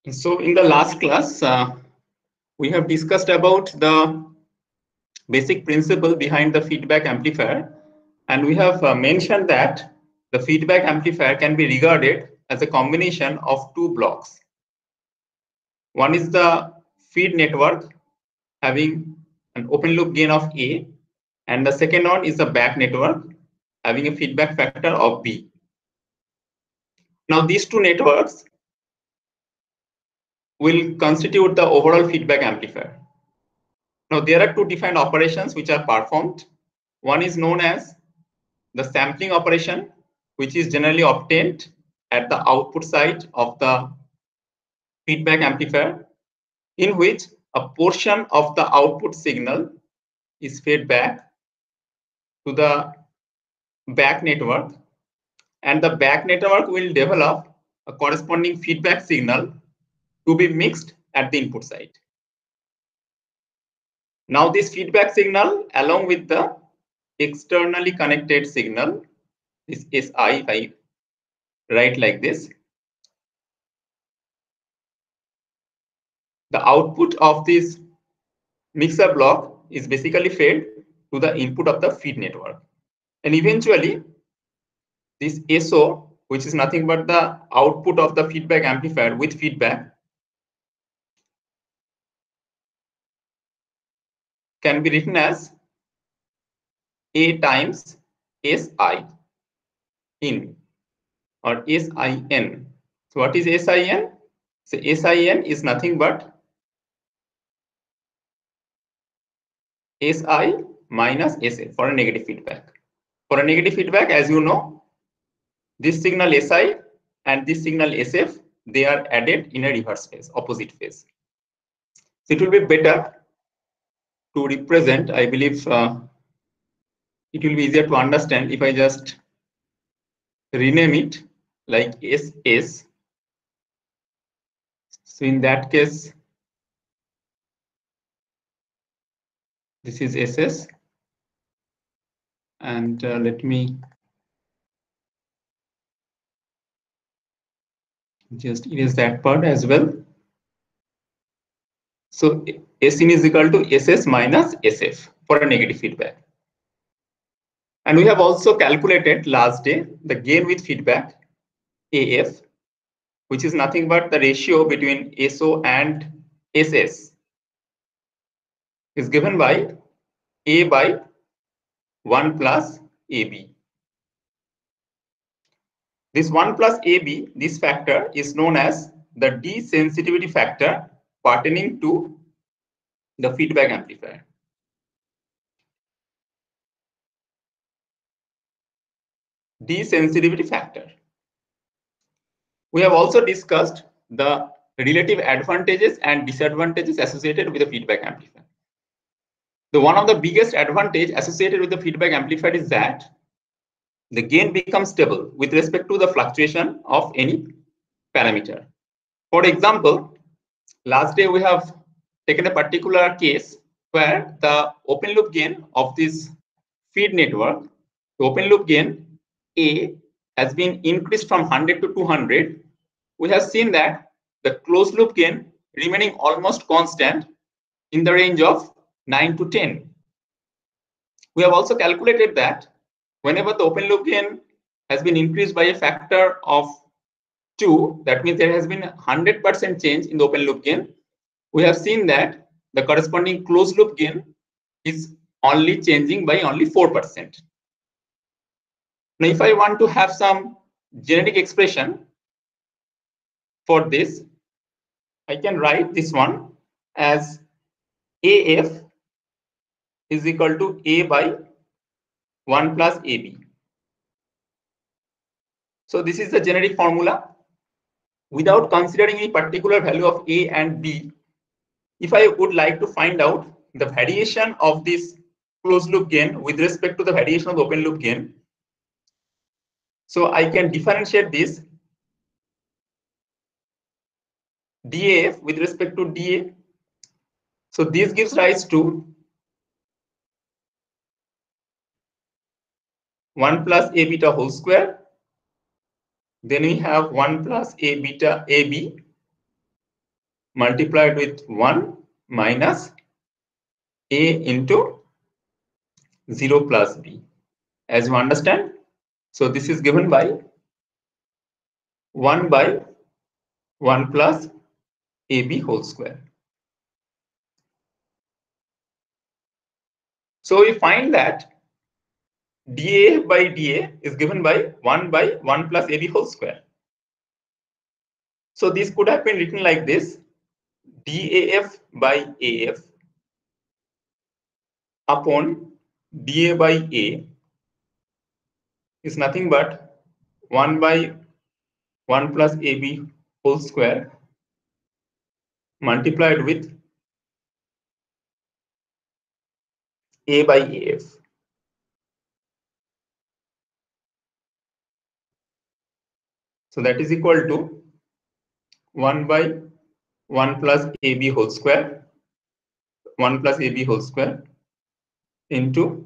So in the last class, we have discussed about the basic principle behind the feedback amplifier, and we have mentioned that the feedback amplifier can be regarded as a combination of two blocks. One is the feed network having an open loop gain of A, and the second one is the back network having a feedback factor of B. Now these two networks will constitute the overall feedback amplifier. Now there are two defined operations which are performed. One is known as the sampling operation, which is generally obtained at the output side of the feedback amplifier, in which a portion of the output signal is fed back to the back network, and the back network will develop a corresponding feedback signal to be mixed at the input side. Now this feedback signal, along with the externally connected signal, this SI, if I write like this, the output of this mixer block is basically fed to the input of the feed network. And eventually, this SO, which is nothing but the output of the feedback amplifier with feedback, can be written as A times SI in or SIN. So what is SIN? So SIN is nothing but SI minus SF for a negative feedback. For a negative feedback, as you know, this signal SI and this signal SF, they are added in a reverse phase, opposite phase. So it will be better to represent, I believe it will be easier to understand if I just rename it like SS. So in that case, this is SS, and let me just erase that part as well. So SIN is equal to SS minus SF for a negative feedback. And we have also calculated last day the gain with feedback AF, which is nothing but the ratio between SO and SS, is given by A by 1 plus AB. This 1 plus AB, this factor is known as the desensitivity factor pertaining to the feedback amplifier. Desensitivity factor. We have also discussed the relative advantages and disadvantages associated with the feedback amplifier. One of the biggest advantage associated with the feedback amplifier is that the gain becomes stable with respect to the fluctuation of any parameter. For example, last day we have taken a particular case where the open loop gain of this feed network, the open loop gain A, has been increased from 100 to 200. We have seen that the closed loop gain remaining almost constant in the range of 9 to 10. We have also calculated that whenever the open loop gain has been increased by a factor of 2, that means there has been 100% change in the open loop gain. We have seen that the corresponding closed loop gain is only changing by only 4%. Now, if I want to have some genetic expression for this, I can write this one as AF is equal to A by 1 plus AB. So this is the generic formula. Without considering any particular value of A and B, if I would like to find out the variation of this closed loop gain with respect to the variation of the open loop gain, so I can differentiate this DAF with respect to DA. So this gives rise to 1 plus A beta whole square. Then we have 1 plus A beta AB. multiplied with 1 minus A into 0 plus B. As you understand, so this is given by 1 by 1 plus AB whole square. So we find that dA by dA is given by 1 by 1 plus AB whole square. So this could have been written like this: DAF by AF upon dA by A is nothing but 1 by 1 plus AB whole square multiplied with A by AF. So that is equal to 1 by 1 plus AB whole square, 1 plus AB whole square into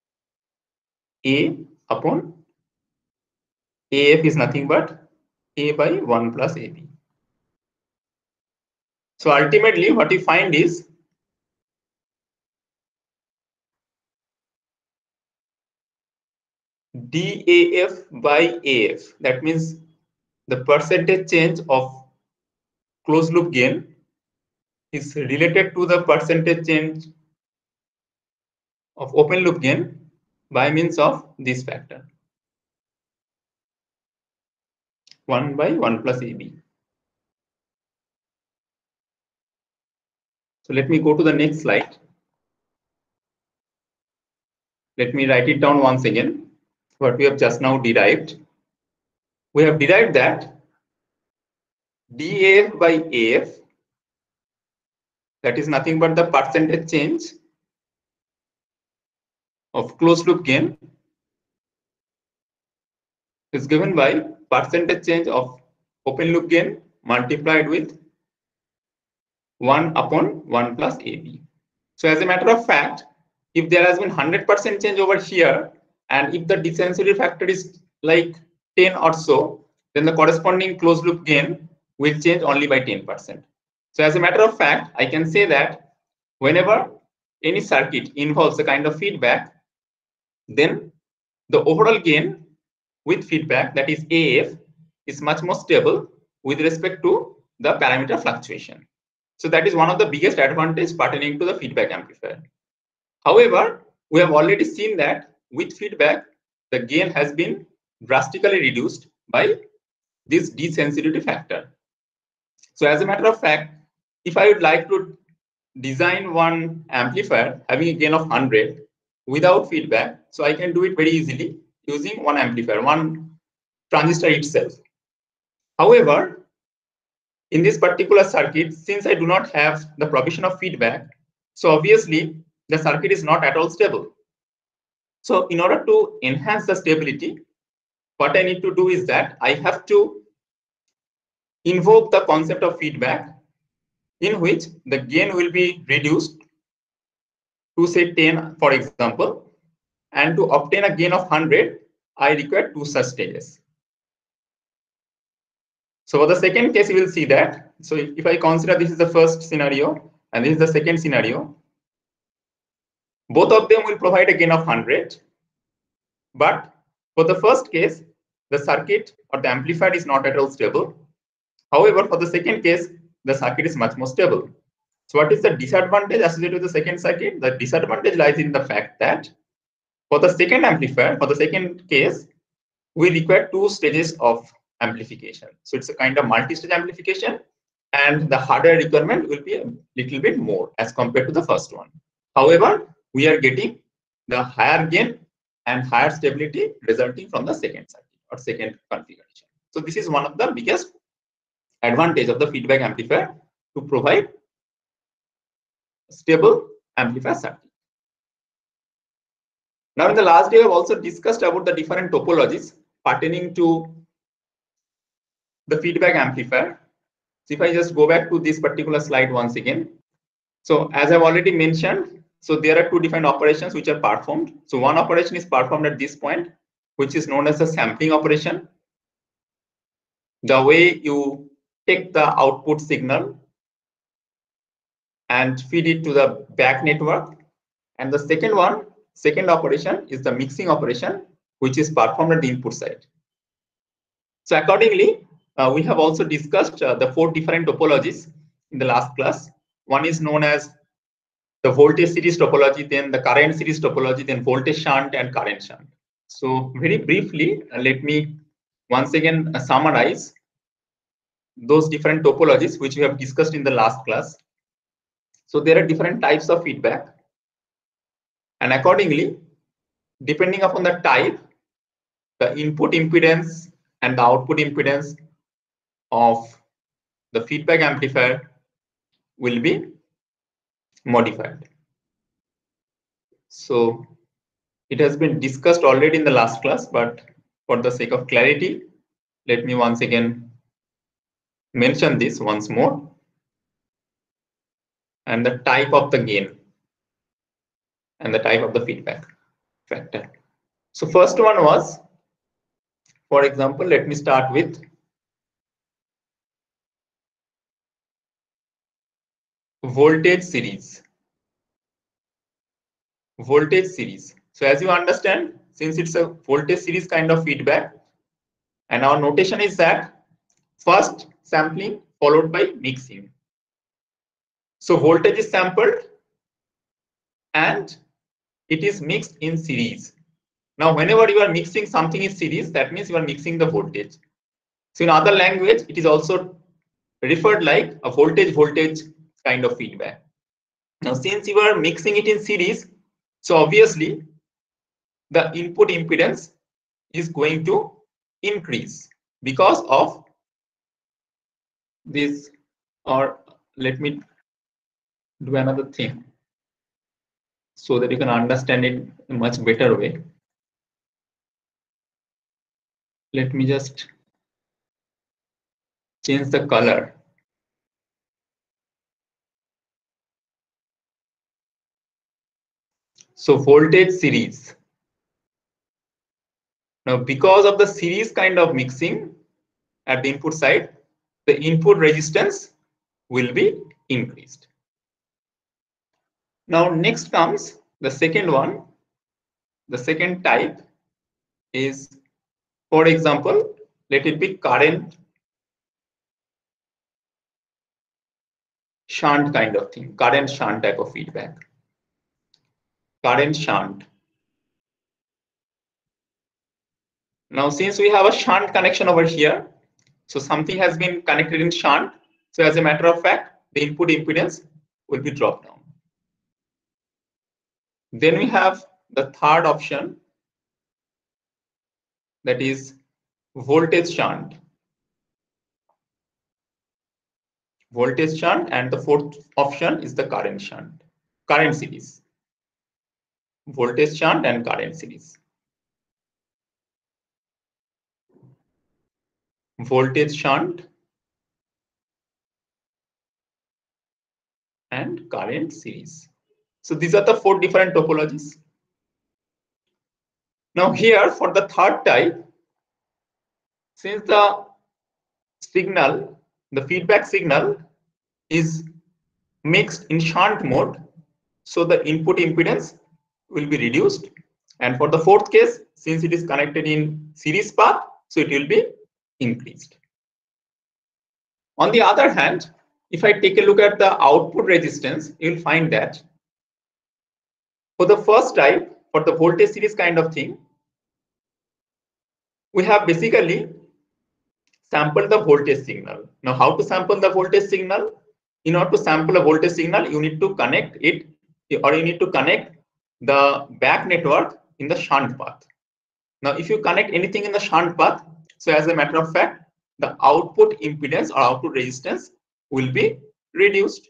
A upon AF is nothing but A by 1 plus AB. So ultimately what we find is DAF by AF. That means the percentage change of closed loop gain is related to the percentage change of open loop gain by means of this factor, 1 by 1 plus AB. So let me go to the next slide. Let me write it down once again, what we have just now derived. We have derived that DAF by AF, that is nothing but the percentage change of closed loop gain, is given by percentage change of open loop gain multiplied with 1 upon 1 plus AB. So as a matter of fact, if there has been 100% change over here, and if the desensitivity factor is like 10 or so, then the corresponding closed loop gain will change only by 10%. So as a matter of fact, I can say that whenever any circuit involves a kind of feedback, then the overall gain with feedback, that is AF, is much more stable with respect to the parameter fluctuation. So that is one of the biggest advantages pertaining to the feedback amplifier. However, we have already seen that with feedback, the gain has been drastically reduced by this desensitivity factor. So as a matter of fact, if I would like to design one amplifier having a gain of 100 without feedback, so I can do it very easily using one amplifier, one transistor itself. However, in this particular circuit, since I do not have the provision of feedback, so obviously the circuit is not at all stable. So in order to enhance the stability, what I need to do is that I have to invoke the concept of feedback, in which the gain will be reduced to say 10, for example, and to obtain a gain of 100, I require 2 such stages. So for the second case, you will see that. So if I consider this is the first scenario and this is the second scenario, both of them will provide a gain of 100. But for the first case, the circuit or the amplifier is not at all stable. However, for the second case, the circuit is much more stable. So what is the disadvantage associated with the second circuit? The disadvantage lies in the fact that for the second amplifier, for the second case, we require 2 stages of amplification. So it's a kind of multi-stage amplification, and the hardware requirement will be a little bit more as compared to the first one. However, we are getting the higher gain and higher stability resulting from the second circuit or second configuration. So this is one of the biggest advantage of the feedback amplifier, to provide stable amplifier circuit. Now in the last day, I have also discussed about the different topologies pertaining to the feedback amplifier. So if I just go back to this particular slide once again. So as I've already mentioned, so there are 2 different operations which are performed. So one operation is performed at this point, which is known as the sampling operation. The way you take the output signal and feed it to the back network. And the second operation is the mixing operation, which is performed at the input side. So accordingly, we have also discussed the 4 different topologies in the last class. One is known as the voltage series topology, then the current series topology, then voltage shunt and current shunt. So very briefly, let me once again summarize those different topologies which we have discussed in the last class. So there are different types of feedback, and accordingly, depending upon the type, the input impedance and the output impedance of the feedback amplifier will be modified. So it has been discussed already in the last class, but for the sake of clarity, let me once again mention this once more. And the type of the gain and the type of the feedback factor. So first one was, for example, let me start with voltage series. Voltage series. So as you understand, since it's a voltage series kind of feedback, and our notation is that first sampling followed by mixing. So voltage is sampled and it is mixed in series. Now, whenever you are mixing something in series, that means you are mixing the voltage. So in other language, it is also referred like a voltage kind of feedback. Now, since you are mixing it in series, so obviously the input impedance is going to increase because of this. Or let me do another thing so that you can understand it in a much better way. Let me just change the color. So voltage series. Now, because of the series kind of mixing at the input side, the input resistance will be increased. Now, next comes the second one. The second type is, for example, let it be current shunt kind of thing, current shunt type of feedback. Current shunt. Now, since we have a shunt connection over here, so something has been connected in shunt. So as a matter of fact, the input impedance will be dropped down. Then we have the third option, that is voltage shunt. Voltage shunt, and the fourth option is the current shunt, current series. Voltage shunt and current series. Voltage shunt and current series. So these are the 4 different topologies. Now here for the third type, since the signal, the feedback signal is mixed in shunt mode, so the input impedance will be reduced. And for the fourth case, since it is connected in series path, so it will be increased. On the other hand, if I take a look at the output resistance, you will find that for the first type, for the voltage series kind of thing, we have basically sampled the voltage signal. Now, how to sample the voltage signal? In order to sample a voltage signal, you need to connect it, or you need to connect the back network in the shunt path. Now, if you connect anything in the shunt path, so as a matter of fact, the output impedance or output resistance will be reduced.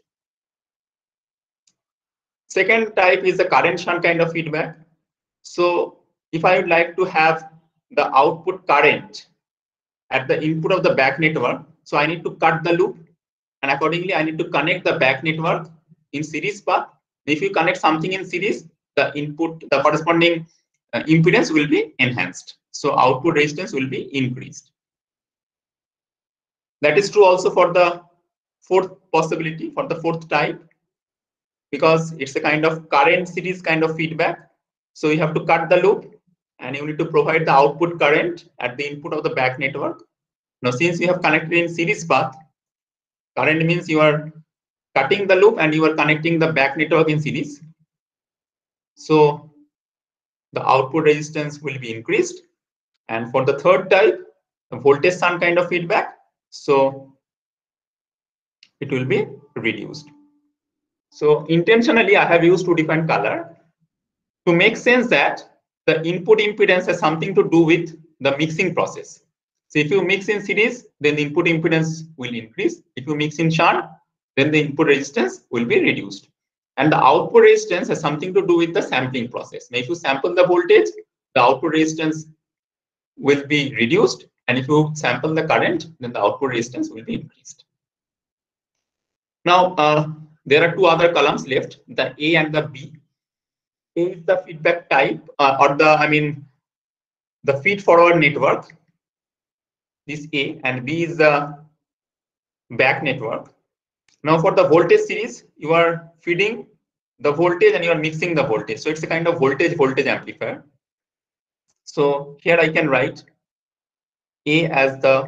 Second type is the current shunt kind of feedback. So if I would like to have the output current at the input of the back network, so I need to cut the loop, and accordingly I need to connect the back network in series path. If you connect something in series, the input, the corresponding impedance will be enhanced. So output resistance will be increased. That is true also for the fourth possibility, for the fourth type. because it's a kind of current series kind of feedback. So you have to cut the loop and you need to provide the output current at the input of the back network. Now, since you have connected in series path, current means you are cutting the loop and you are connecting the back network in series. So the output resistance will be increased. And for the third type, the voltage shunt kind of feedback, so it will be reduced. So intentionally, I have used two different color to make sense that the input impedance has something to do with the mixing process. So if you mix in series, then the input impedance will increase. If you mix in shunt, then the input resistance will be reduced. And the output resistance has something to do with the sampling process. Now, if you sample the voltage, the output resistance will be reduced. And if you sample the current, then the output resistance will be increased. Now, there are two other columns left, the A and the B. A is the feedback type, the feed forward network, this A, and B is the back network. Now, for the voltage series, you are feeding the voltage and you are mixing the voltage. So it's a kind of voltage amplifier. So here I can write A as the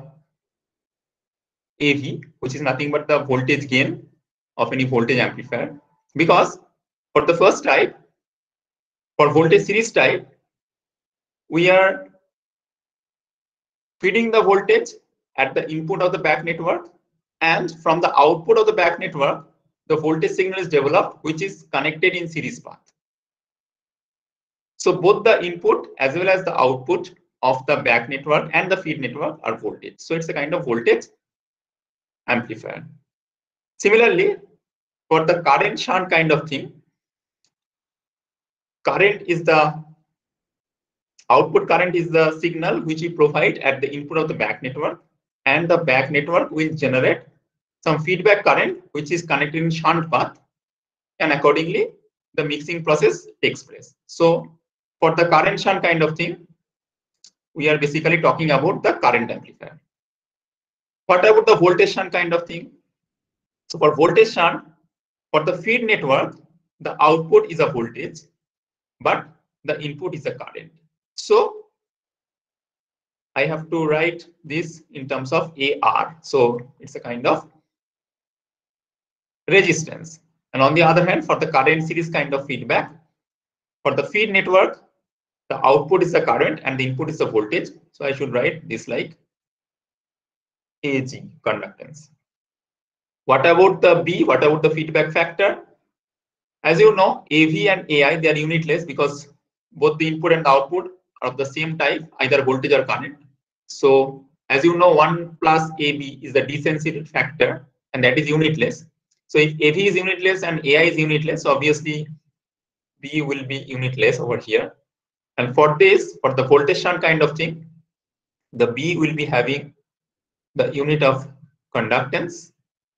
AV, which is nothing but the voltage gain of any voltage amplifier. Because for the first type, for voltage series type, we are feeding the voltage at the input of the back network, and from the output of the back network, the voltage signal is developed, which is connected in series path. So both the input as well as the output of the back network and the feed network are voltage. So it's a kind of voltage amplifier. Similarly, for the current shunt kind of thing, current is the output current is the signal which we provide at the input of the back network, and the back network will generate some feedback current which is connected in shunt path, and accordingly the mixing process takes place. So for the current shunt kind of thing, we are basically talking about the current amplifier. What about the voltage shunt kind of thing? So for voltage shunt, for the feed network, the output is a voltage, but the input is a current. So I have to write this in terms of AR. So it's a kind of resistance. And on the other hand, for the current series kind of feedback, for the feed network, the output is the current and the input is the voltage. So I should write this like AG, conductance. What about the B? What about the feedback factor? As you know, AV and AI, they are unitless because both the input and the output are of the same type, either voltage or current. So as you know, 1 plus AB is the desensitivity factor, and that is unitless. So if AV is unitless and AI is unitless, obviously B will be unitless over here. And for this, for the voltage shunt kind of thing, the B will be having the unit of conductance,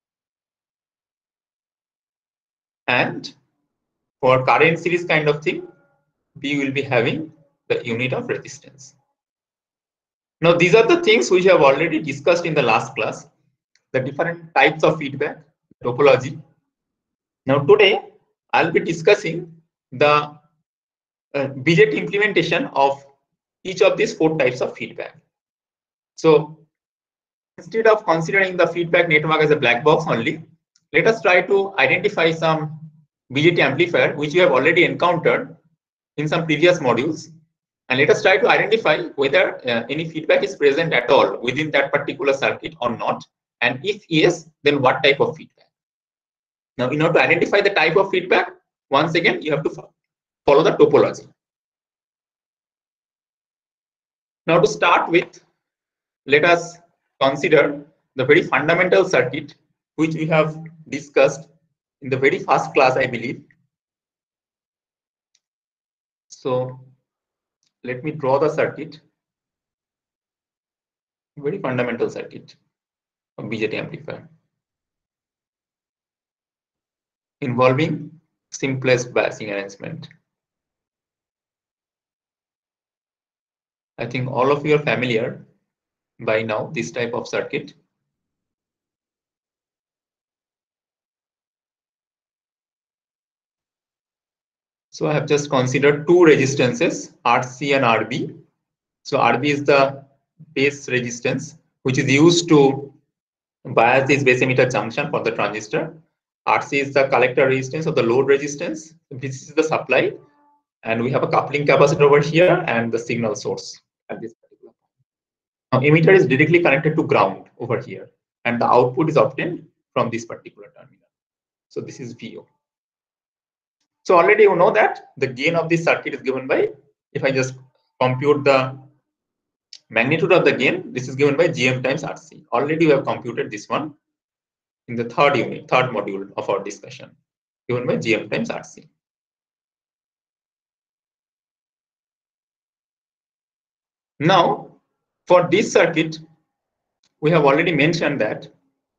and for current series kind of thing, B will be having the unit of resistance. Now, these are the things which I have already discussed in the last class, the different types of feedback, topology. Now, today, I'll be discussing the BJT implementation of each of these 4 types of feedback. So, instead of considering the feedback network as a black box only, let us try to identify some BJT amplifier which you have already encountered in some previous modules, and let us try to identify whether any feedback is present at all within that particular circuit or not, and if yes, then what type of feedback. Now, in order to identify the type of feedback, once again you have to follow the topology. Now, to start with, let us consider the very fundamental circuit which we have discussed in the very first class, I believe. So let me draw the circuit, very fundamental circuit of BJT amplifier involving simplest biasing arrangement. I think all of you are familiar by now this type of circuit. So I have just considered two resistances, RC and RB. So RB is the base resistance, which is used to bias this base emitter junction for the transistor. RC is the collector resistance of the load resistance. This is the supply. And we have a coupling capacitor over here and the signal source at this particular point. Now, emitter is directly connected to ground over here, and the output is obtained from this particular terminal. So this is VO. So already you know that the gain of this circuit is given by, if I just compute the magnitude of the gain, this is given by GM times RC. Already we have computed this one in the third module of our discussion, given by GM times RC. Now, for this circuit, we have already mentioned that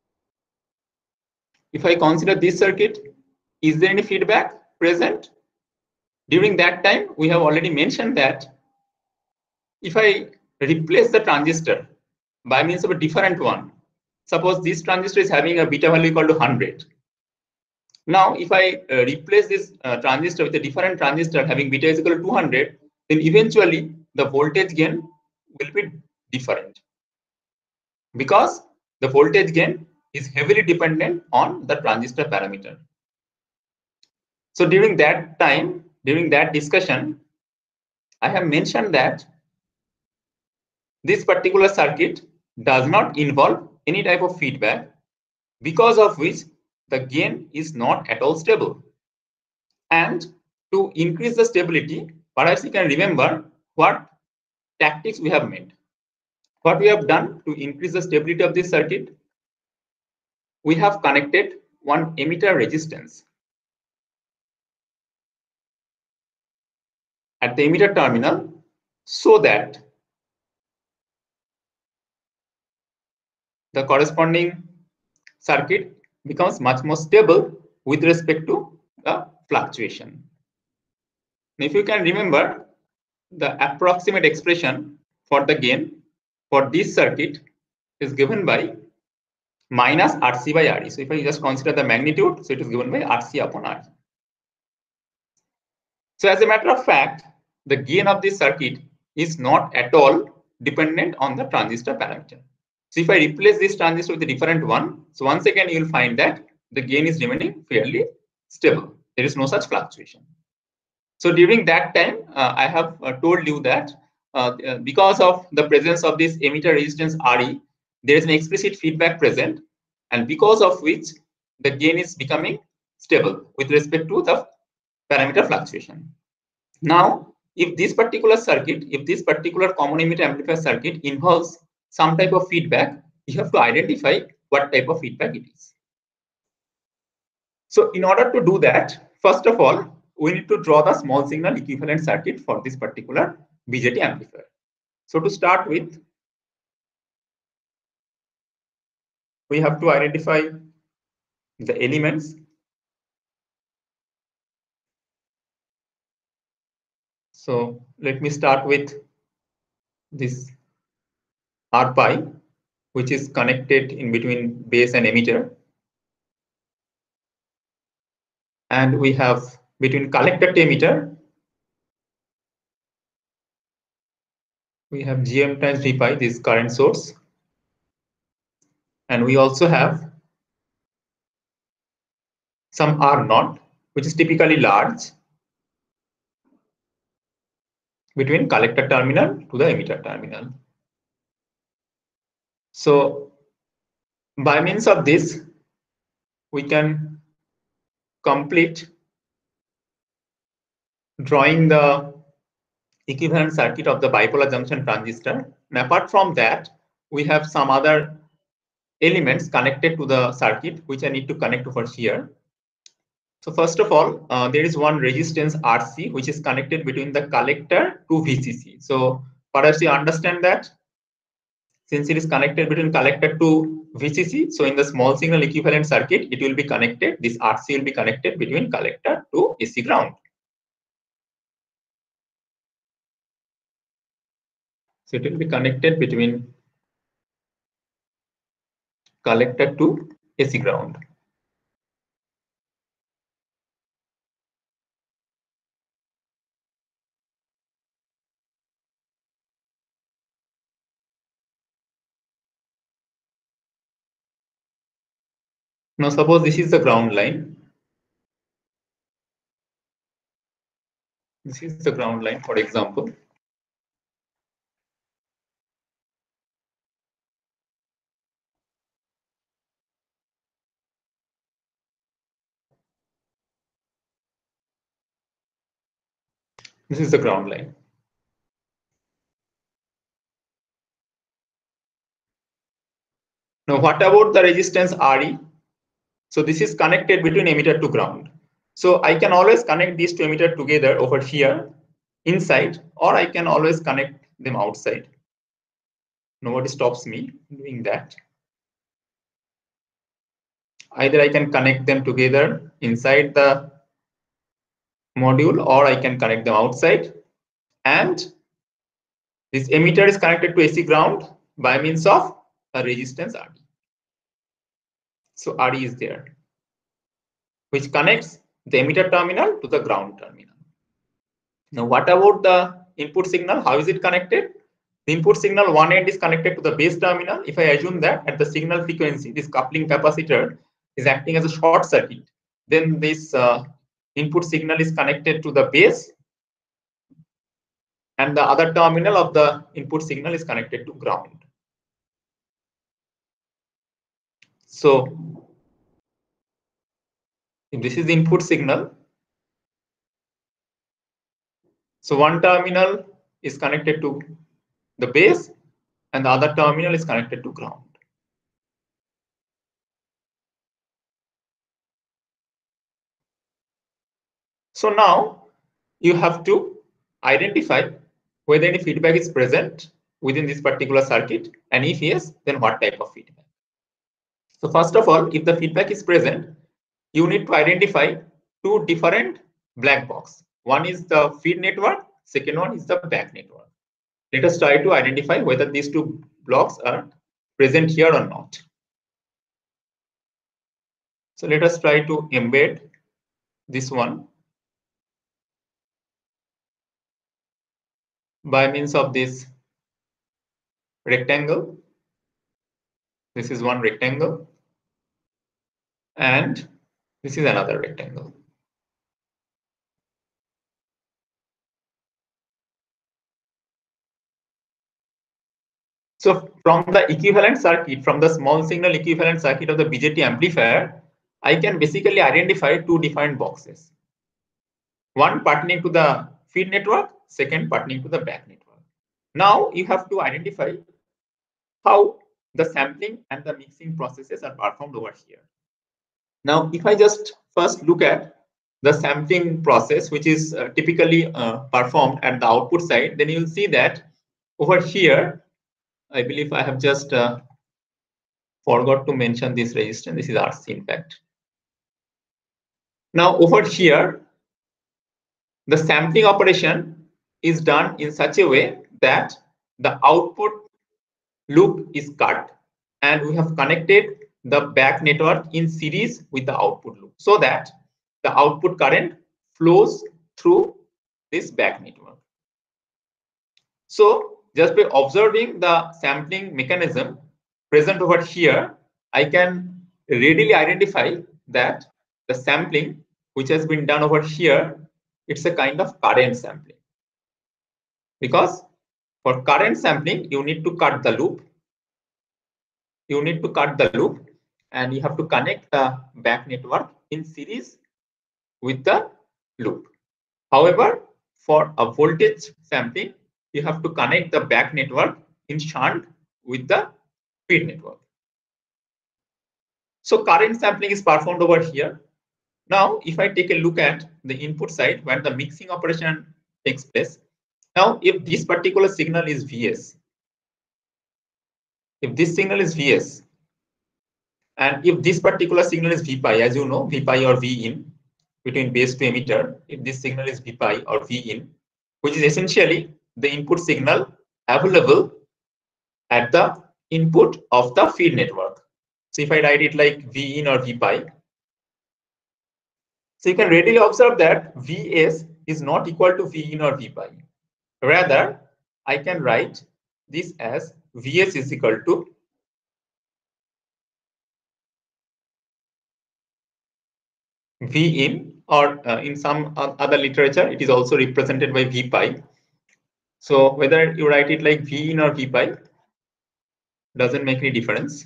if I consider this circuit, is there any feedback present? During that time, we have already mentioned that if I replace the transistor by means of a different one, suppose this transistor is having a beta value equal to 100. Now, if I replace this transistor with a different transistor having beta is equal to 200, then eventually the voltage gain will be different, because the voltage gain is heavily dependent on the transistor parameter. So during that time, during that discussion, I have mentioned that this particular circuit does not involve any type of feedback, because of which the gain is not at all stable. And to increase the stability, perhaps you can remember what tactics we have made. What we have done to increase the stability of this circuit, we have connected one emitter resistance at the emitter terminal, so that the corresponding circuit becomes much more stable with respect to the fluctuation. If you can remember, the approximate expression for the gain for this circuit is given by minus RC by RE. So if I just consider the magnitude, so it is given by RC upon RE. So as a matter of fact, the gain of this circuit is not at all dependent on the transistor parameter. So if I replace this transistor with a different one, so once again you will find that the gain is remaining fairly stable. There is no such fluctuation. So during that time, I have told you that because of the presence of this emitter resistance RE, there is an explicit feedback present, and because of which the gain is becoming stable with respect to the parameter fluctuation. Now, if this particular circuit, if this particular common emitter amplifier circuit involves some type of feedback, you have to identify what type of feedback it is. So in order to do that, first of all, we need to draw the small signal equivalent circuit for this particular BJT amplifier. So to start with, we have to identify the elements. So let me start with this R pi, which is connected in between base and emitter. And we have between collector to emitter, we have GM times V pi, this current source. And we also have some R naught, which is typically large, between collector terminal to the emitter terminal. So by means of this, we can complete drawing the equivalent circuit of the bipolar junction transistor. And apart from that, we have some other elements connected to the circuit, which I need to connect over here. So first of all, there is one resistance RC, which is connected between the collector to VCC. So perhaps you understand that since it is connected between collector to VCC, so in the small signal equivalent circuit, it will be connected, this RC will be connected between collector to AC ground. So it will be connected between collector to AC ground. Now suppose this is the ground line. This is the ground line, for example. This is the ground line. Now, what about the resistance RE? So this is connected between emitter to ground. So I can always connect these two emitters together over here inside, or I can always connect them outside. Nobody stops me doing that. Either I can connect them together inside the module, or I can connect them outside. And this emitter is connected to AC ground by means of a resistance RE. So RE is there, which connects the emitter terminal to the ground terminal. Now, what about the input signal? How is it connected? The input signal one end is connected to the base terminal. If I assume that at the signal frequency, this coupling capacitor is acting as a short circuit, then this input signal is connected to the base, and the other terminal of the input signal is connected to ground. So if this is the input signal, so one terminal is connected to the base and the other terminal is connected to ground. So now you have to identify whether any feedback is present within this particular circuit, and if yes, then what type of feedback. So first of all, if the feedback is present, you need to identify two different black box. One is the feed network, second one is the back network. Let us try to identify whether these two blocks are present here or not. So let us try to embed this one by means of this rectangle. This is one rectangle, and this is another rectangle. So from the equivalent circuit, from the small signal equivalent circuit of the BJT amplifier, I can basically identify two different boxes. One pertaining to the feed network, second pertaining to the back network. Now you have to identify how the sampling and the mixing processes are performed over here. Now, if I just first look at the sampling process, which is typically performed at the output side, then you will see that over here, I believe I have just forgot to mention this resistance. This is RC, in fact. Now, over here, the sampling operation is done in such a way that the output loop is cut, and we have connected the back network in series with the output loop, so that the output current flows through this back network. So just by observing the sampling mechanism present over here, I can readily identify that the sampling which has been done over here, it's a kind of current sampling. Because for current sampling, you need to cut the loop. You need to cut the loop, and you have to connect the back network in series with the loop. However, for a voltage sampling, you have to connect the back network in shunt with the feed network. So current sampling is performed over here. Now, if I take a look at the input side where the mixing operation takes place, now if this particular signal is Vs, if this signal is Vs, and if this particular signal is V pi, as you know, V pi or V in between base to emitter, if this signal is V pi or V in, which is essentially the input signal available at the input of the feed network. So if I write it like V in or V pi, so you can readily observe that Vs is not equal to V in or V pi. Rather, I can write this as Vs is equal to V in, or in some other literature, it is also represented by V pi. So whether you write it like V in or V pi doesn't make any difference.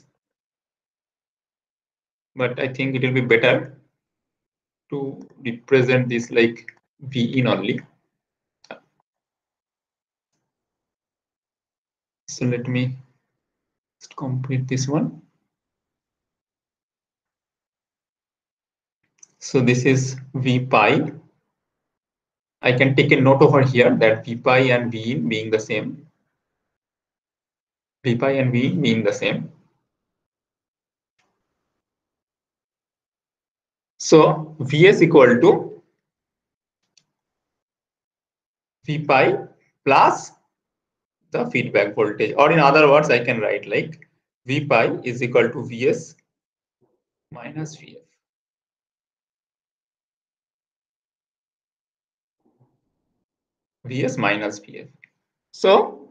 But I think it will be better to represent this like V in only. So let me just complete this one. So this is V pi. I can take a note over here that V pi and V in being the same. V pi and V in being the same. So Vs equal to V pi plus the feedback voltage, or in other words, I can write like V pi is equal to Vs minus Vf. Vs minus Vf. So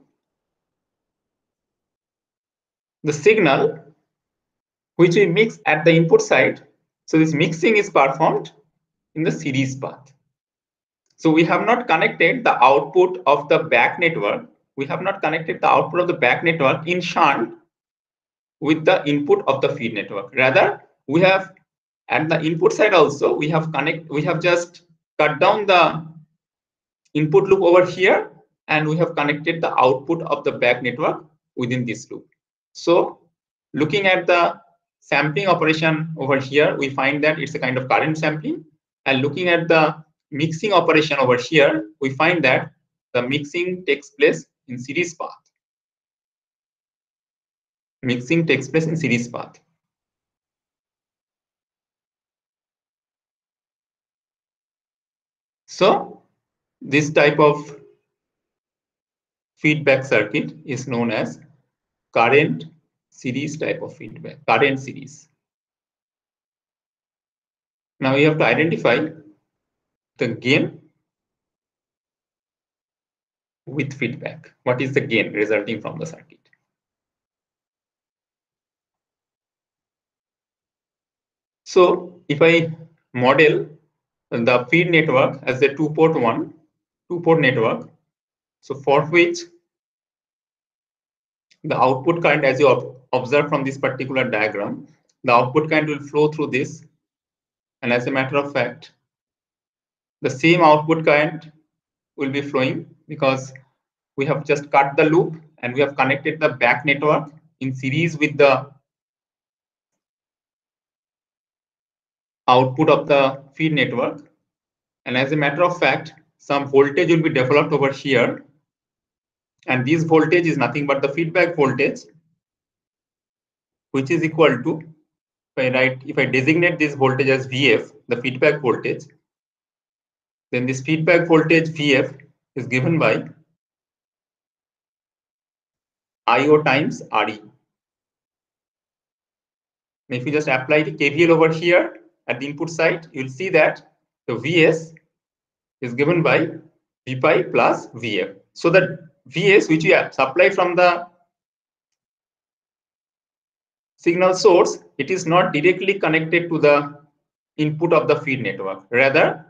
the signal which we mix at the input side, so this mixing is performed in the series path. So we have not connected the output of the back network. We have not connected the output of the back network in shunt with the input of the feed network. Rather, we have at the input side also we have just cut down the input loop over here, and we have connected the output of the back network within this loop. So looking at the sampling operation over here, we find that it's a kind of current sampling, and looking at the mixing operation over here, we find that the mixing takes place in series path. Mixing takes place in series path. So this type of feedback circuit is known as current series type of feedback, current series. Now you have to identify the gain with feedback. What is the gain resulting from the circuit? So if I model the feed network as a two-port network, so for which the output current, as you observe from this particular diagram, the output current will flow through this, and as a matter of fact, the same output current will be flowing because we have just cut the loop and we have connected the back network in series with the output of the feed network. And as a matter of fact, some voltage will be developed over here, and this voltage is nothing but the feedback voltage, which is equal to, if I designate this voltage as Vf, the feedback voltage, then this feedback voltage Vf is given by I/O times Re. And if you just apply the KVL over here at the input side, you'll see that the Vs is given by V pi plus Vf. So the Vs which you supply from the signal source, it is not directly connected to the input of the feed network. Rather,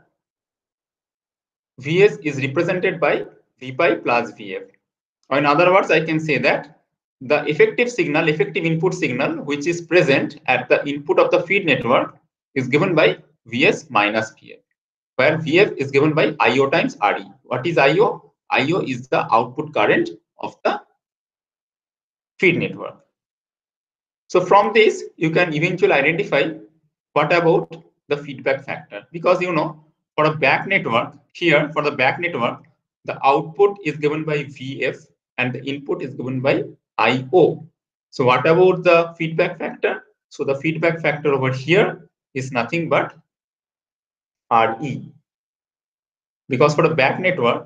Vs is represented by V pi plus Vf. Or in other words, I can say that the effective input signal, which is present at the input of the feed network, is given by Vs minus Vf, where Vf is given by I/O times Re. What is I/O? I/O is the output current of the feed network. So from this, you can eventually identify what about the feedback factor, because for a back network here, for the back network, the output is given by Vf and the input is given by I/O. So what about the feedback factor? So the feedback factor over here is nothing but Re, because for the back network,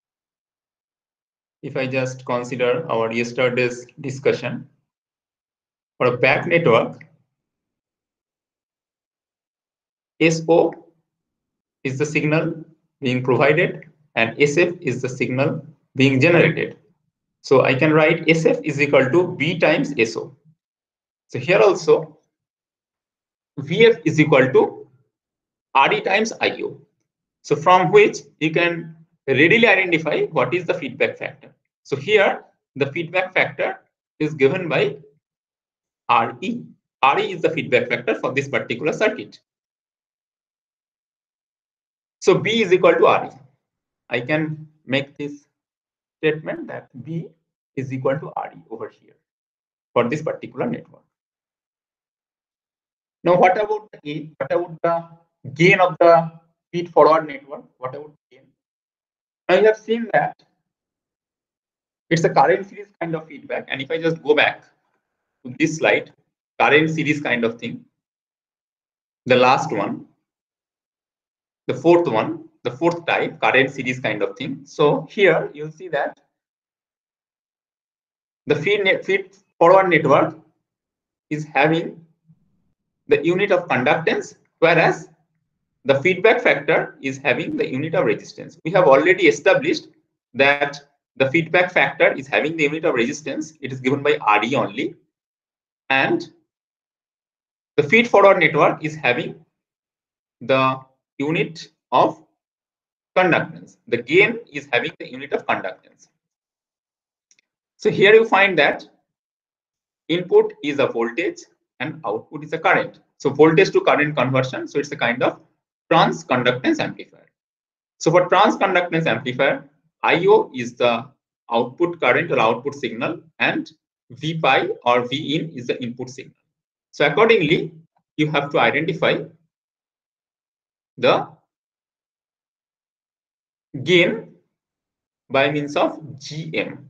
if I just consider our yesterday's discussion, for a back network, SO is the signal being provided and SF is the signal being generated. So I can write SF is equal to B times SO. So here also, Vf is equal to RE times IO. So from which you can readily identify what is the feedback factor. So here the feedback factor is given by RE. RE is the feedback factor for this particular circuit. So B is equal to RE. I can make this statement that B is equal to RE over here for this particular network. Now, what about the A? What about the gain of the feed forward network? What about the gain? Now you have seen that it's a current series kind of feedback. And if I just go back to this slide, current series kind of thing, the last one, the fourth one, the fourth type, current series kind of thing. So here you'll see that the feed forward network is having the unit of conductance, whereas the feedback factor is having the unit of resistance. We have already established that the feedback factor is having the unit of resistance. It is given by RE only. And the feed forward network is having the unit of conductance. The gain is having the unit of conductance. So here you find that input is a voltage and output is a current. So voltage to current conversion. So it's a kind of transconductance amplifier. So for transconductance amplifier, IO is the output current or output signal, and V pi or V in is the input signal. So accordingly, you have to identify the gain by means of GM,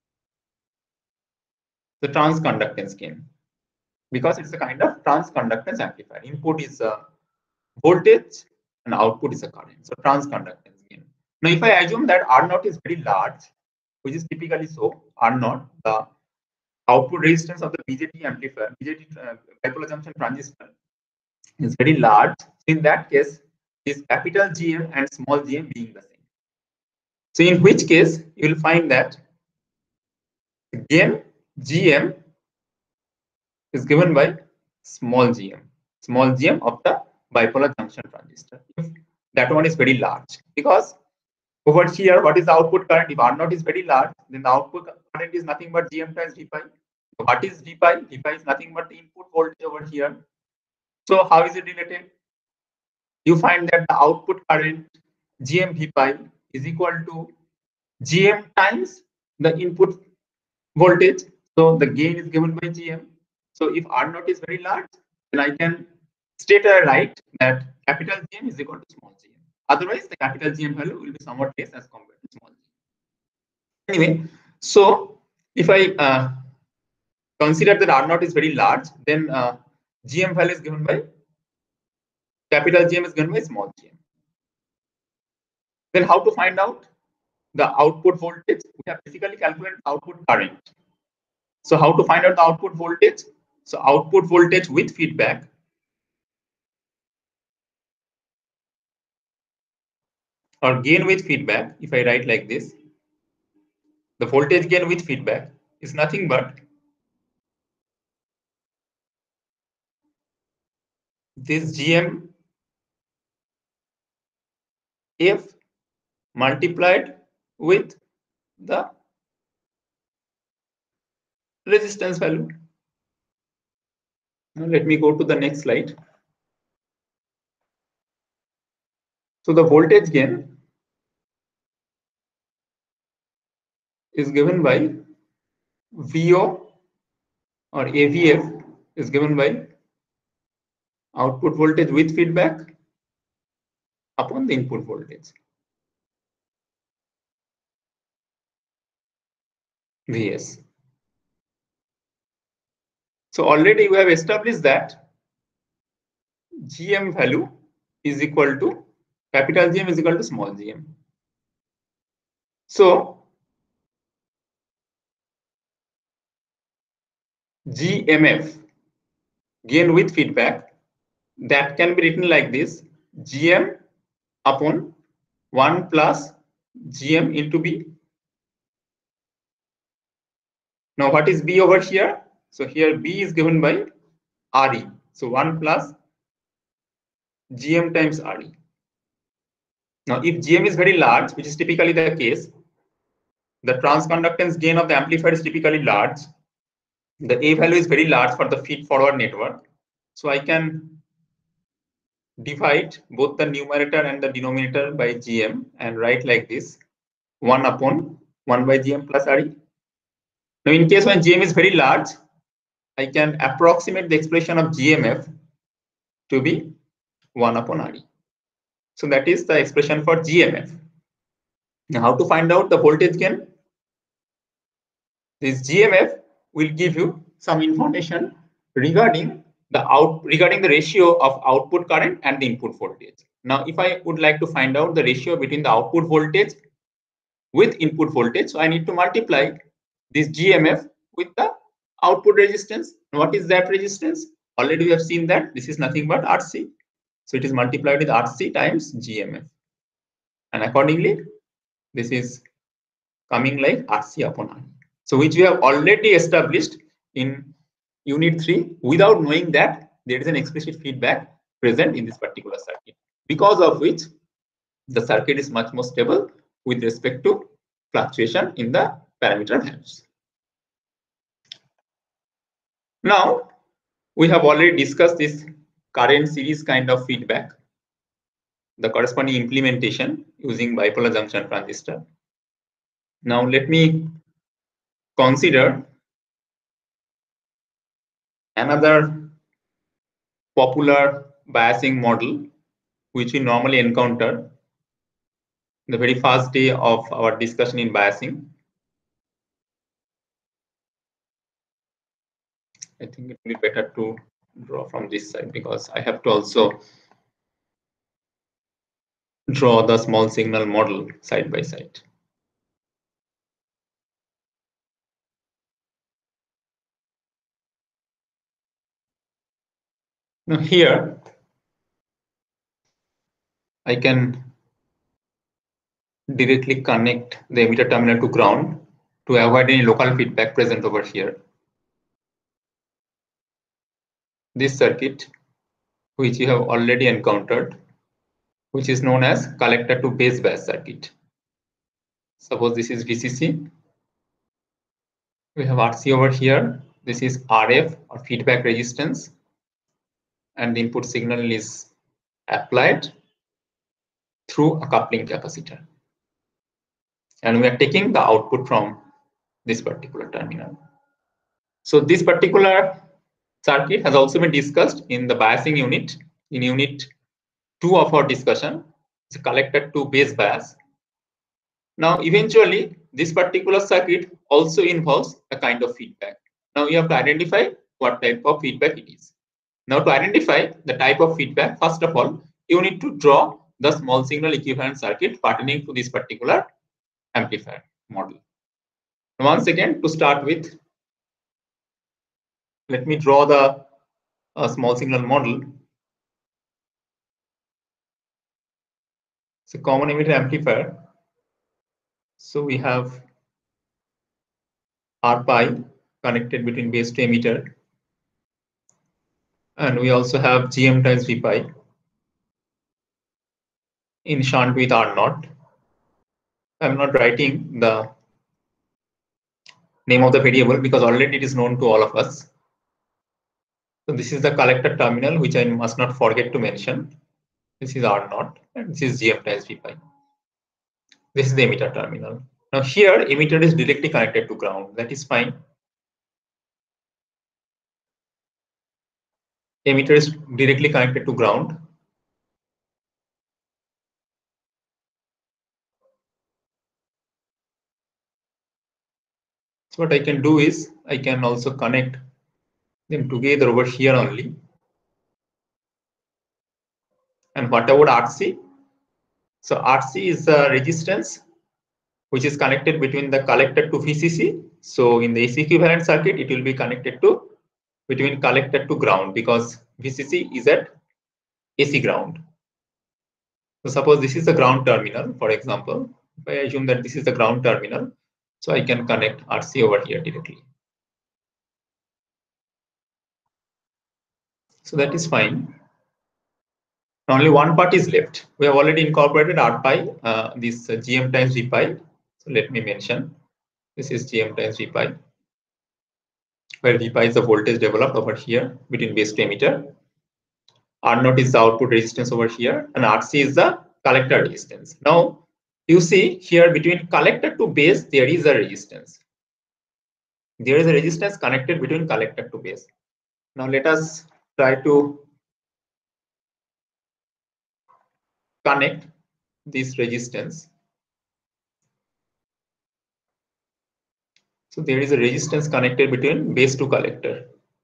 the transconductance gain, because it's a kind of transconductance amplifier. Input is a voltage and output is a current. So transconductance gain. Now, if I assume that R0 is very large, which is typically so, R0, the output resistance of the BJT amplifier, BJT bipolar junction transistor is very large. In that case, is capital GM and small gm being the same. So in which case, you will find that gain GM is given by small gm of the bipolar junction transistor. If that one is very large, because over here, what is the output current? If R0 is very large, then the output current is nothing but GM times V pi. So what is V pi? V pi is nothing but the input voltage over here. So how is it related? You find that the output current GM V pi is equal to GM times the input voltage. So the gain is given by GM. So if R0 is very large, then I can state or write that capital GM is equal to small gm. Otherwise, the capital GM value will be somewhat less as compared to small gm. Anyway, so if I consider that R0 is very large, then GM value is given by capital GM is given by small gm. Then how to find out the output voltage? We have basically calculated output current. So how to find out the output voltage? So output voltage with feedback or gain with feedback, if I write like this, the voltage gain with feedback is nothing but this GM F multiplied with the resistance value. Now let me go to the next slide. So the voltage gain is given by VO or AVF is given by output voltage with feedback upon the input voltage Vs. So already we have established that GM value is equal to capital GM is equal to small gm. So GMF, gain with feedback, that can be written like this: GM upon 1 plus GM into B. Now what is B over here? So here B is given by RE. So 1 plus GM times RE. Now, if GM is very large, which is typically the case, the transconductance gain of the amplifier is typically large. The A value is very large for the feed-forward network. So I can divide both the numerator and the denominator by GM and write like this: 1 upon 1 by GM plus RE. Now, in case when GM is very large, I can approximate the expression of GMF to be 1 upon RE. So that is the expression for GMF. Now, how to find out the voltage gain? This GMF will give you some information regarding the ratio of output current and the input voltage. Now, if I would like to find out the ratio between the output voltage with input voltage, so I need to multiply this GMF with the output resistance. What is that resistance? Already we have seen that this is nothing but RC. So it is multiplied with RC times GMF. And accordingly, this is coming like RC upon RE. So which we have already established in unit 3 without knowing that there is an explicit feedback present in this particular circuit, because of which the circuit is much more stable with respect to fluctuation in the parameter values. Now, we have already discussed this current series kind of feedback, the corresponding implementation using bipolar junction transistor. Now, let me consider another popular biasing model which we normally encounter the very first day of our discussion in biasing. I think it will be better to draw from this side because I have to also draw the small signal model side by side. Now here, I can directly connect the emitter terminal to ground to avoid any local feedback present over here. This circuit, which you have already encountered, which is known as collector to base bias circuit. Suppose this is VCC. We have RC over here. This is RF or feedback resistance, and the input signal is applied through a coupling capacitor. And we are taking the output from this particular terminal. So this particular circuit has also been discussed in the biasing unit. In unit 2 of our discussion, it's a collector to base bias. Now, eventually, this particular circuit also involves a kind of feedback. Now, you have to identify what type of feedback it is. Now, to identify the type of feedback, first of all, you need to draw the small signal equivalent circuit pertaining to this particular amplifier model. Once again, to start with, let me draw the small signal model. It's a common emitter amplifier. So we have R pi connected between base to emitter. And we also have GM times V pi in shunt with R naught. I'm not writing the name of the variable because already it is known to all of us. So this is the collector terminal, which I must not forget to mention. This is R naught, and this is GM times V pi. This is the emitter terminal. Now here, emitter is directly connected to ground. That is fine. Emitter is directly connected to ground. So what I can do is I can also connect them together over here only. And what about RC? So RC is the resistance which is connected between the collector to VCC. So in the AC equivalent circuit, it will be connected to between collector to ground because VCC is at AC ground. So suppose this is the ground terminal, for example. If I assume that this is the ground terminal, so I can connect RC over here directly. So that is fine. Only one part is left. We have already incorporated R pi, this Gm times V pi. So let me mention, this is Gm times V pi, where V pi is the voltage developed over here between base to emitter. R naught is the output resistance over here, and Rc is the collector resistance. Now, you see here between collector to base, there is a resistance. There is a resistance connected between collector to base. Now, let us try to connect this resistance. So, there is a resistance connected between base to collector.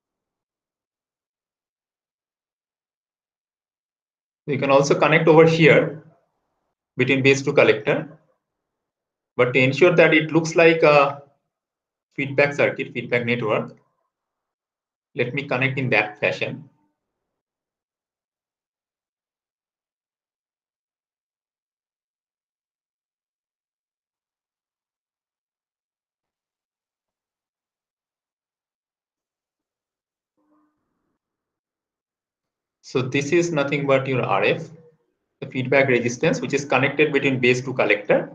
You can also connect over here between base to collector, but to ensure that it looks like a feedback circuit, feedback network, let me connect in that fashion. So this is nothing but your RF, the feedback resistance, which is connected between base to collector.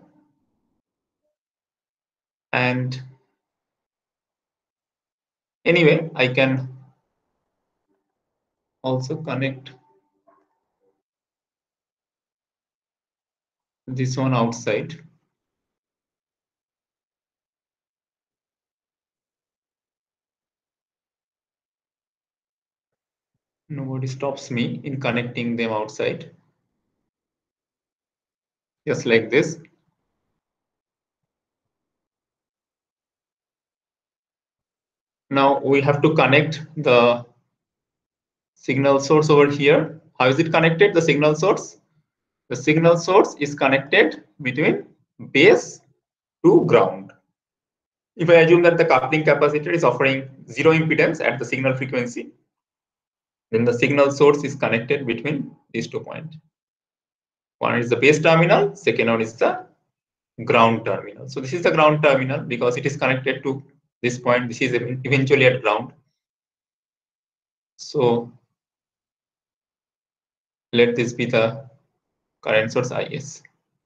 And anyway, I can also connect this one outside. Nobody stops me in connecting them outside. Just like this. Now we have to connect the signal source over here. How is it connected? The signal source? The signal source is connected between base to ground. If I assume that the coupling capacitor is offering zero impedance at the signal frequency, then the signal source is connected between these 2 points. One is the base terminal, second one is the ground terminal. So this is the ground terminal because it is connected to this point. This is eventually at ground. So let this be the current source IS.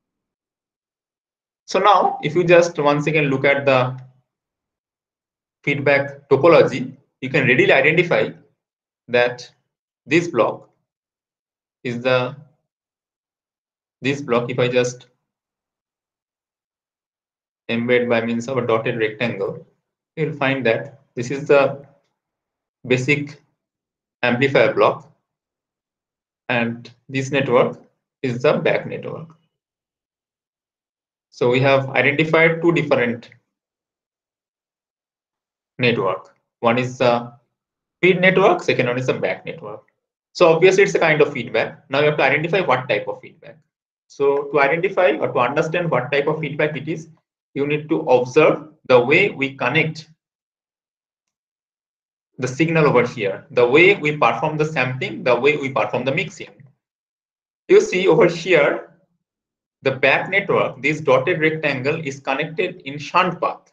So now if you just once again look at the feedback topology, you can readily identify that this block is this block. If I just embed by means of a dotted rectangle, you will find that this is the basic amplifier block, and this network is the back network. So we have identified 2 different network. One is the feed network, second one is the back network. So obviously it's a kind of feedback. Now you have to identify what type of feedback. So to identify or to understand what type of feedback it is, you need to observe the way we connect the signal over here, the way we perform the sampling, the way we perform the mixing. You see over here, the back network, this dotted rectangle is connected in shunt path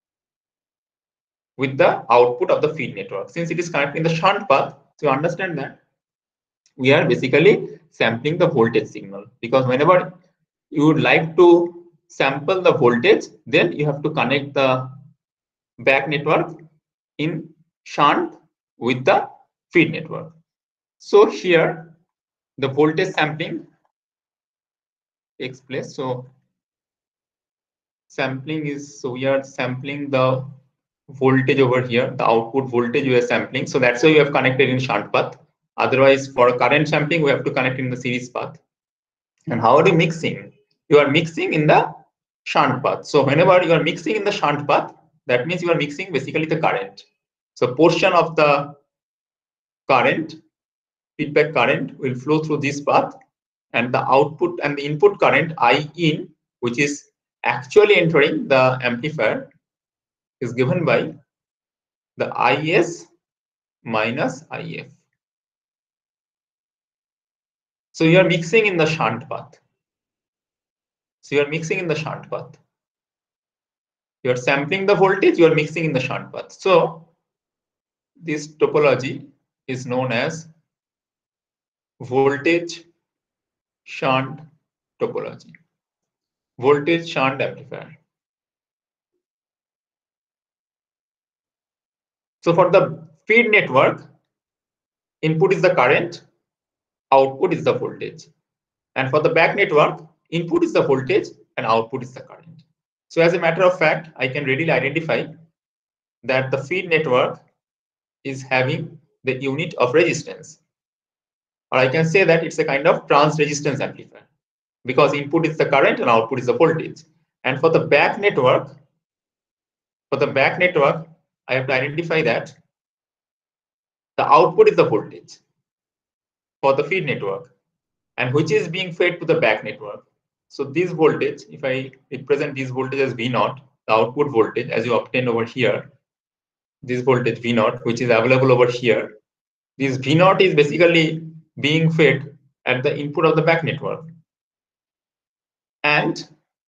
with the output of the feed network. Since it is connected in the shunt path, so you understand that we are basically sampling the voltage signal, because whenever you would like to sample the voltage, then you have to connect the back network in shunt with the feed network. So here the voltage sampling takes place. So sampling is, so we are sampling the voltage over here, the output voltage we are sampling. So that's why we have connected in shunt path. Otherwise, for current sampling, we have to connect in the series path. And how are you mixing? You are mixing in the shunt path. So whenever you are mixing in the shunt path, that means you are mixing basically the current. So portion of the current, feedback current, will flow through this path, and the output and the input current I in, which is actually entering the amplifier, is given by the IS minus IF. So you are mixing in the shunt path. So you are mixing in the shunt path. You are sampling the voltage, you are mixing in the shunt path. So this topology is known as voltage shunt topology, voltage shunt amplifier. So for the feed network, input is the current, output is the voltage. And for the back network, input is the voltage and output is the current. So as a matter of fact, I can readily identify that the feed network is having the unit of resistance. Or I can say that it's a kind of trans resistance amplifier because input is the current and output is the voltage. And for the back network, I have to identify that the output is the voltage for the feed network, and which is being fed to the back network. So this voltage, if I represent this voltage as V0, the output voltage as you obtain over here, this voltage V0, which is available over here, this V0 is basically being fed at the input of the back network. And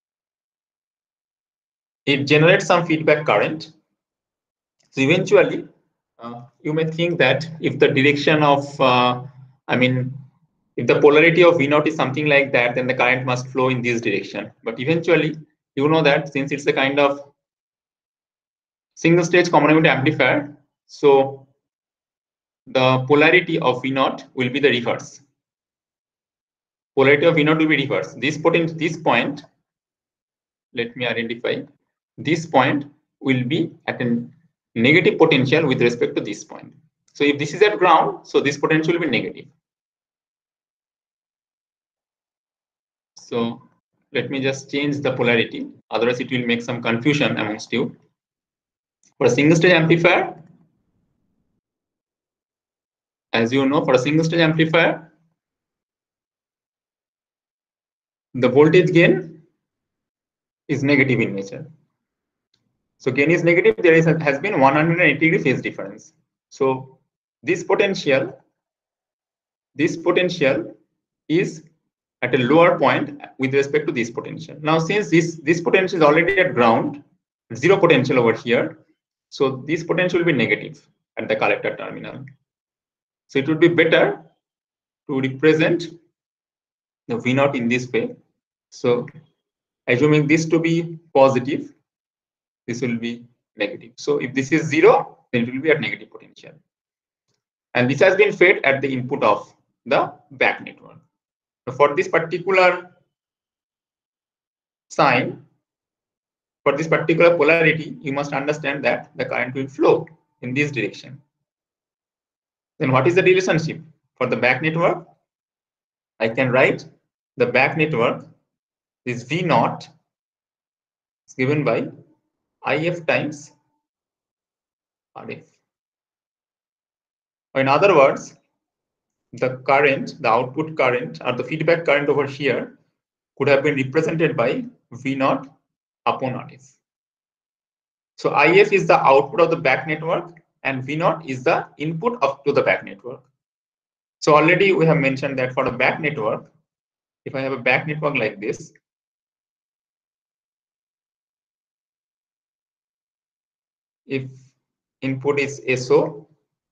it generates some feedback current. So eventually, you may think that if the direction of, if the polarity of V0 is something like that, then the current must flow in this direction. But eventually, you know that since it's a kind of single stage common emitter amplifier, so the polarity of V0 will be the reverse. Polarity of V0 will be reverse. This point, let me identify, this point will be at a negative potential with respect to this point. So if this is at ground, so this potential will be negative. So let me just change the polarity, otherwise it will make some confusion amongst you. For a single stage amplifier, as you know, for a single stage amplifier, the voltage gain is negative in nature. So gain is negative, there has been 180 degree phase difference. So this potential is at a lower point with respect to this potential. Now, since this potential is already at ground, zero potential over here, so this potential will be negative at the collector terminal. So it would be better to represent the V0 in this way. So assuming this to be positive, this will be negative. So if this is 0, then it will be at negative potential. And this has been fed at the input of the back network. So for this particular sign, for this particular polarity, you must understand that the current will flow in this direction. Then what is the relationship? For the back network, I can write the back network is V0 is given by IF times RF. Or in other words, the current, the output current or the feedback current over here could have been represented by V0 upon RF. So IF is the output of the back network and V0 is the input to the back network. So already we have mentioned that for the back network, if I have a back network like this, if input is SO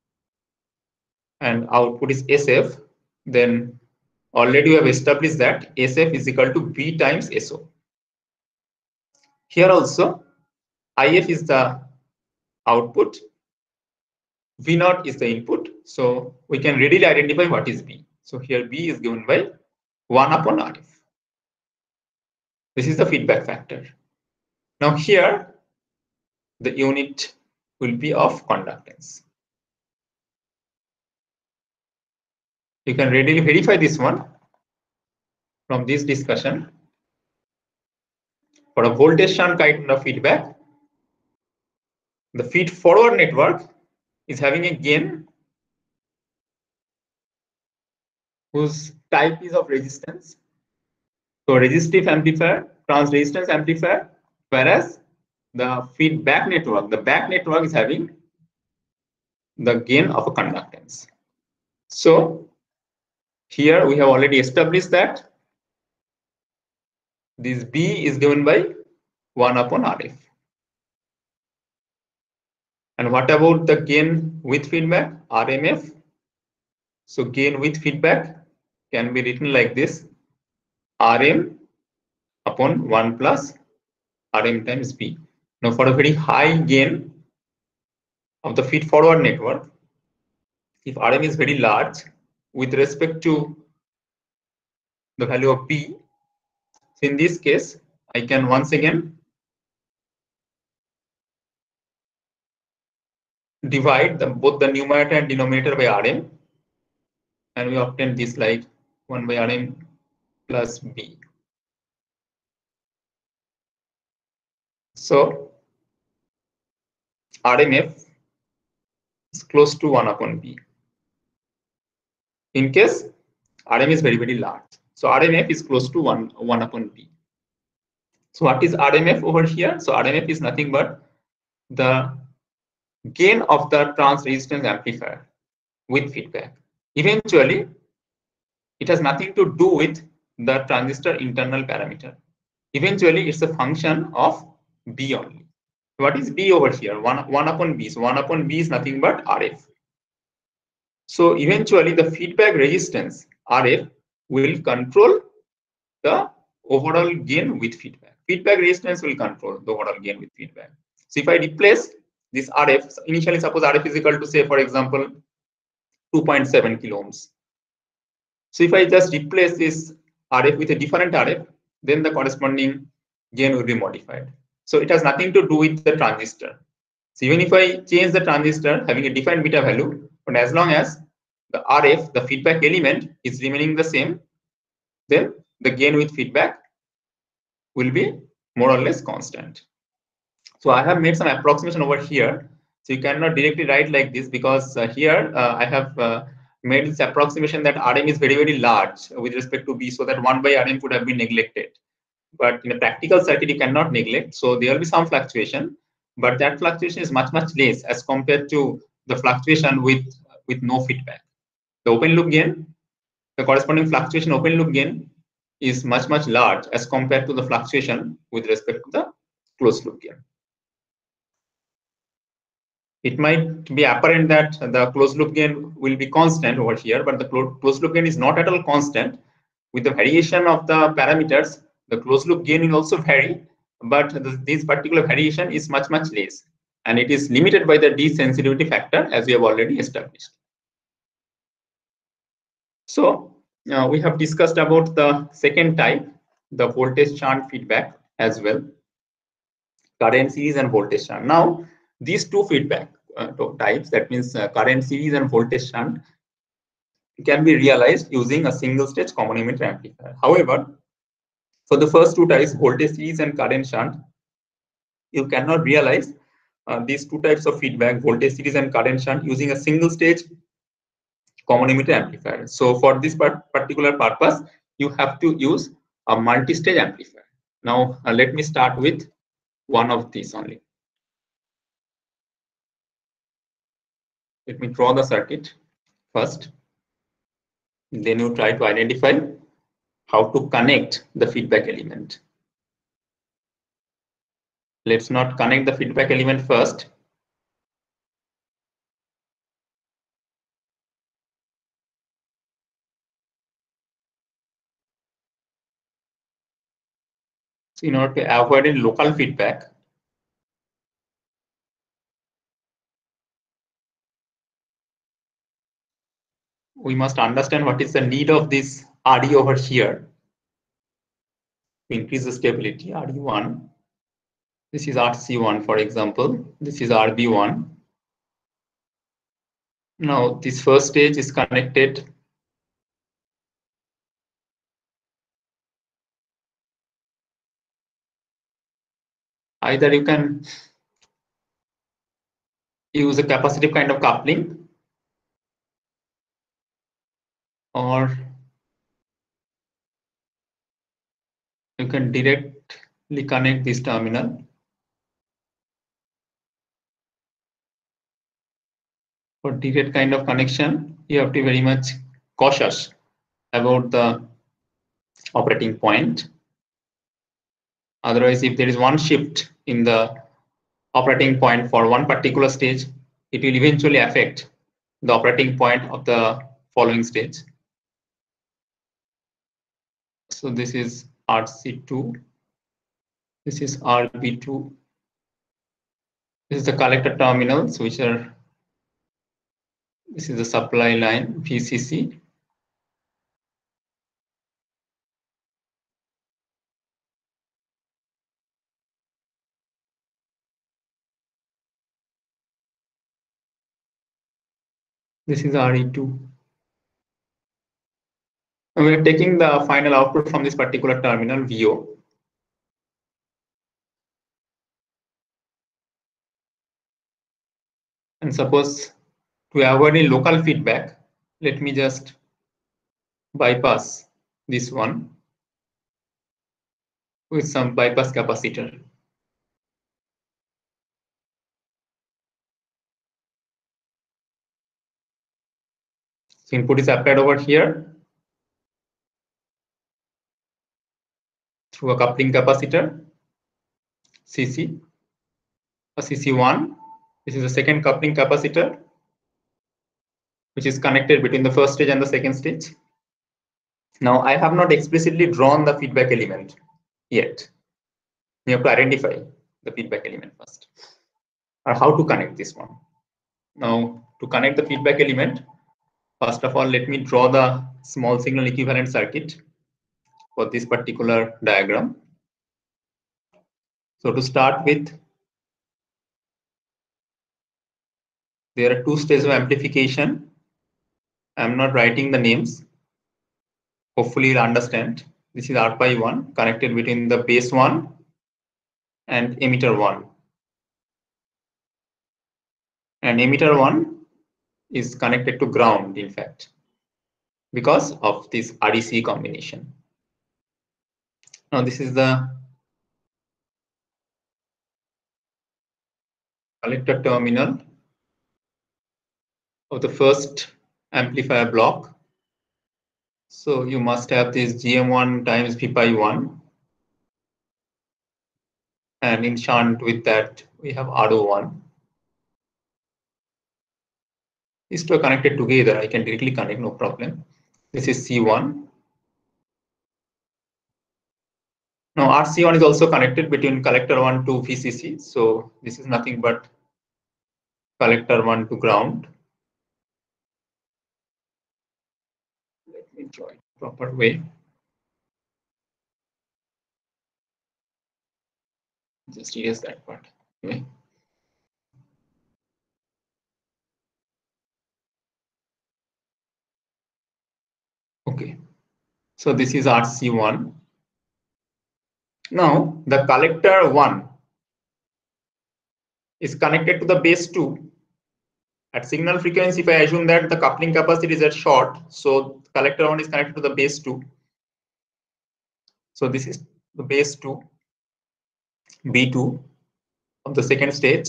and output is SF, then already we have established that SF is equal to V times SO. Here also, IF is the output, V0 is the input. So we can readily identify what is B. So here B is given by 1 upon RF. This is the feedback factor. Now here, the unit will be of conductance. You can readily verify this one from this discussion. For a voltage shunt kind of feedback, the feed forward network is having a gain whose type is of resistance. So resistive amplifier, trans resistance amplifier, whereas the feedback network, the back network is having the gain of a conductance. So here we have already established that this B is given by 1 upon RF. And what about the gain with feedback, RMF? So gain with feedback can be written like this. Rm upon 1 plus Rm times B. Now for a very high gain of the feed forward network, if Rm is very large with respect to the value of B, so in this case, I can once again divide both the numerator and denominator by Rm, and we obtain this like 1 by Rm plus B. So RMF is close to 1 upon B. In case Rm is very, very large. So RMF is close to 1 upon B. So what is RMF over here? So RMF is nothing but the gain of the trans resistance amplifier with feedback. Eventually, it has nothing to do with the transistor internal parameter. Eventually, it's a function of B only. What is B over here? 1 upon B. So 1 upon B is nothing but RF. So eventually, the feedback resistance RF will control the overall gain with feedback. Feedback resistance will control the overall gain with feedback. So if I replace this RF, initially suppose RF is equal to, say, for example, 2.7 kilo ohms. So if I just replace this RF with a different RF, then the corresponding gain will be modified. So it has nothing to do with the transistor. So even if I change the transistor having a different beta value, but as long as the RF, the feedback element, is remaining the same, then the gain with feedback will be more or less constant. So I have made some approximation over here. So you cannot directly write like this, because here I have made this approximation that Rm is very, very large with respect to B, so that 1 by Rm could have been neglected. But in a practical circuit, you cannot neglect. So there will be some fluctuation, but that fluctuation is much, much less as compared to the fluctuation with no feedback. The open loop gain, the corresponding fluctuation open loop gain is much, much large as compared to the fluctuation with respect to the closed loop gain. It might be apparent that the closed loop gain will be constant over here, but the closed loop gain is not at all constant. With the variation of the parameters, the closed loop gain will also vary, but this particular variation is much, much less, and it is limited by the desensitivity factor, as we have already established. So we have discussed about the second type, the voltage shunt feedback as well, current series and voltage shunt. Now these two feedback types, that means current series and voltage shunt, can be realized using a single stage common emitter amplifier. However, for the first two types, voltage series and current shunt, you cannot realize these two types of feedback, voltage series and current shunt, using a single stage common emitter amplifier. So for this particular purpose, you have to use a multi-stage amplifier. Now let me start with one of these only. Let me draw the circuit first. Then you try to identify how to connect the feedback element. Let's not connect the feedback element first. So in order to avoid any local feedback, we must understand what is the need of this RE over here to increase the stability. RE1, this is RC1, for example, this is RB1. Now this first stage is connected either you can use a capacitive kind of coupling, or you can directly connect this terminal. For direct kind of connection, you have to be very much cautious about the operating point. Otherwise, if there is one shift in the operating point for one particular stage, it will eventually affect the operating point of the following stage. So this is RC2. This is RB2. This is the collector terminals, which are, this is the supply line, VCC. This is RE2. And we are taking the final output from this particular terminal, VO. And suppose to avoid any local feedback, let me just bypass this one with some bypass capacitor. So input is applied over here through a coupling capacitor, CC, a CC1. This is the second coupling capacitor, which is connected between the first stage and the second stage. Now, I have not explicitly drawn the feedback element yet. You have to identify the feedback element first, or how to connect this one. Now, to connect the feedback element, first of all, let me draw the small signal equivalent circuit for this particular diagram. So to start with, there are two stages of amplification. I'm not writing the names. Hopefully you'll understand. This is R pi 1 connected between the base 1 and emitter 1. And emitter 1 is connected to ground, in fact, because of this REC combination. Now this is the collector terminal of the first amplifier block. So you must have this GM1 times V pi 1. And in shunt with that, we have RO1. These two are connected together. I can directly connect, no problem. This is C1. Now RC1 is also connected between collector 1 to VCC. So this is nothing but collector 1 to ground. Let me draw it proper way. Just erase that part. Okay. Okay. So this is RC1. Now the collector 1 is connected to the base 2. At signal frequency, if I assume that the coupling capacity is at short, so collector 1 is connected to the base 2. So this is the base 2, B2 of the second stage.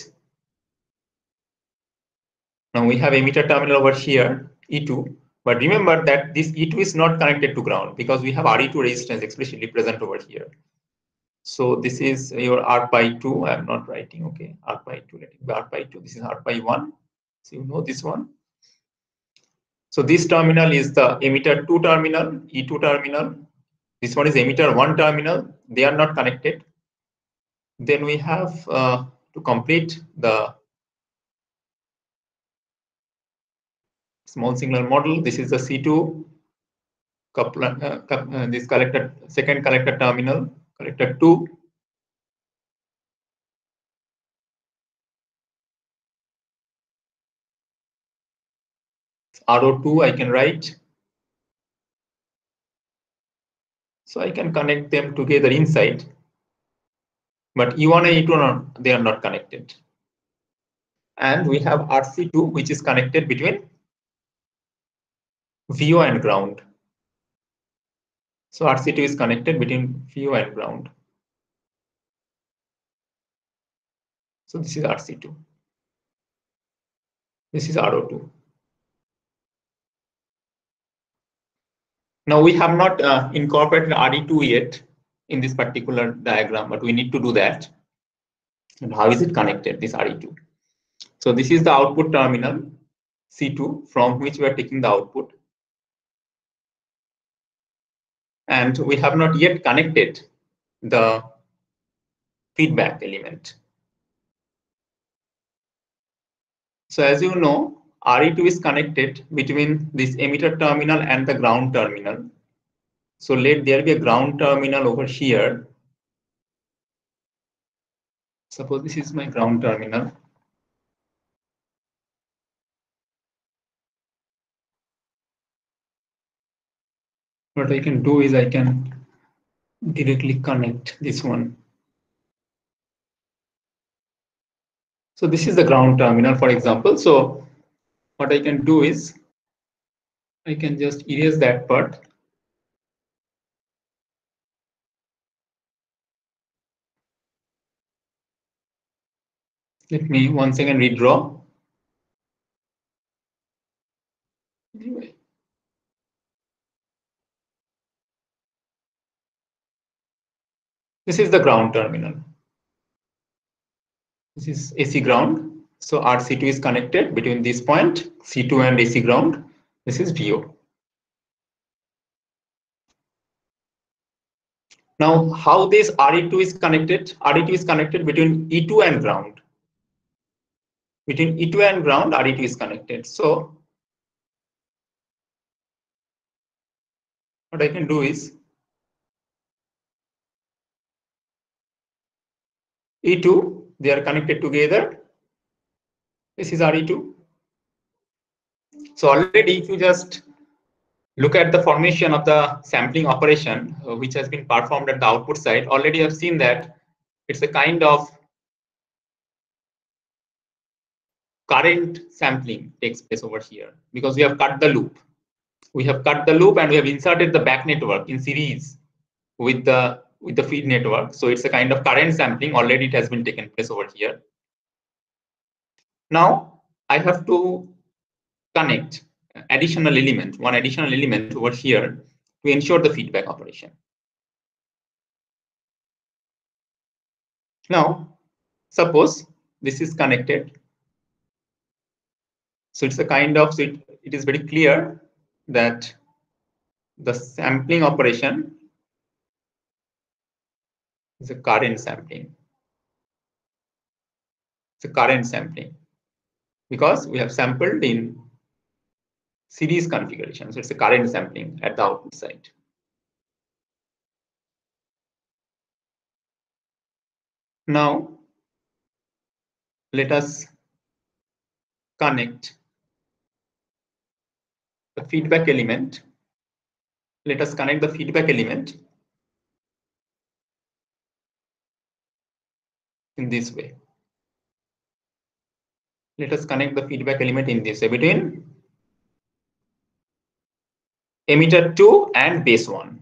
Now we have emitter terminal over here, E2. But remember that this E2 is not connected to ground because we have RE2 resistance explicitly present over here. So this is your R pi 2. I'm not writing, okay. R pi 2, let it be R pi 2. This is R pi 1. So you know this one. So this terminal is the emitter 2 terminal, E2 terminal. This one is emitter 1 terminal. They are not connected. Then we have to complete the small signal model. This is the C2 coupler, this collector, second collector terminal, collector 2. RO2 I can write. So I can connect them together inside. But E1 and E2 they are not connected. And we have RC2, which is connected between VO and ground. So RC2 is connected between VO and ground. So this is RC2. This is RO2. Now we have not incorporated RE2 yet in this particular diagram, but we need to do that. And how is it connected, this RE2? So this is the output terminal, C2, from which we are taking the output. and we have not yet connected the feedback element. So as you know, RE2 is connected between this emitter terminal and the ground terminal. So let there be a ground terminal over here. Suppose this is my ground terminal. What I can do is I can directly connect this one. So this is the ground terminal, for example. So what I can do is I can just erase that part. Let me once again redraw. Anyway. This is the ground terminal. This is AC ground. So RC2 is connected between this point, C2 and AC ground. This is VO. Now, how this RE2 is connected? RE2 is connected between E2 and ground. Between E2 and ground, RE2 is connected. So what I can do is E2, they are connected together. This is RE2. So already if you just look at the formation of the sampling operation, which has been performed at the output side, already you have seen that it's a kind of current sampling takes place over here because we have cut the loop. We have cut the loop and we have inserted the back network in series with the feed network. So it's a kind of current sampling. Already it has been taken place over here. Now I have to connect one additional element over here to ensure the feedback operation. Now, suppose this is connected. So it's a kind of, so it is very clear that the sampling operation is a current sampling. It's a current sampling because we have sampled in series configuration. So it's a current sampling at the output side. Now, let us connect the feedback element. Let us connect the feedback element in this way. Let us connect the feedback element in this way between emitter 2 and base 1.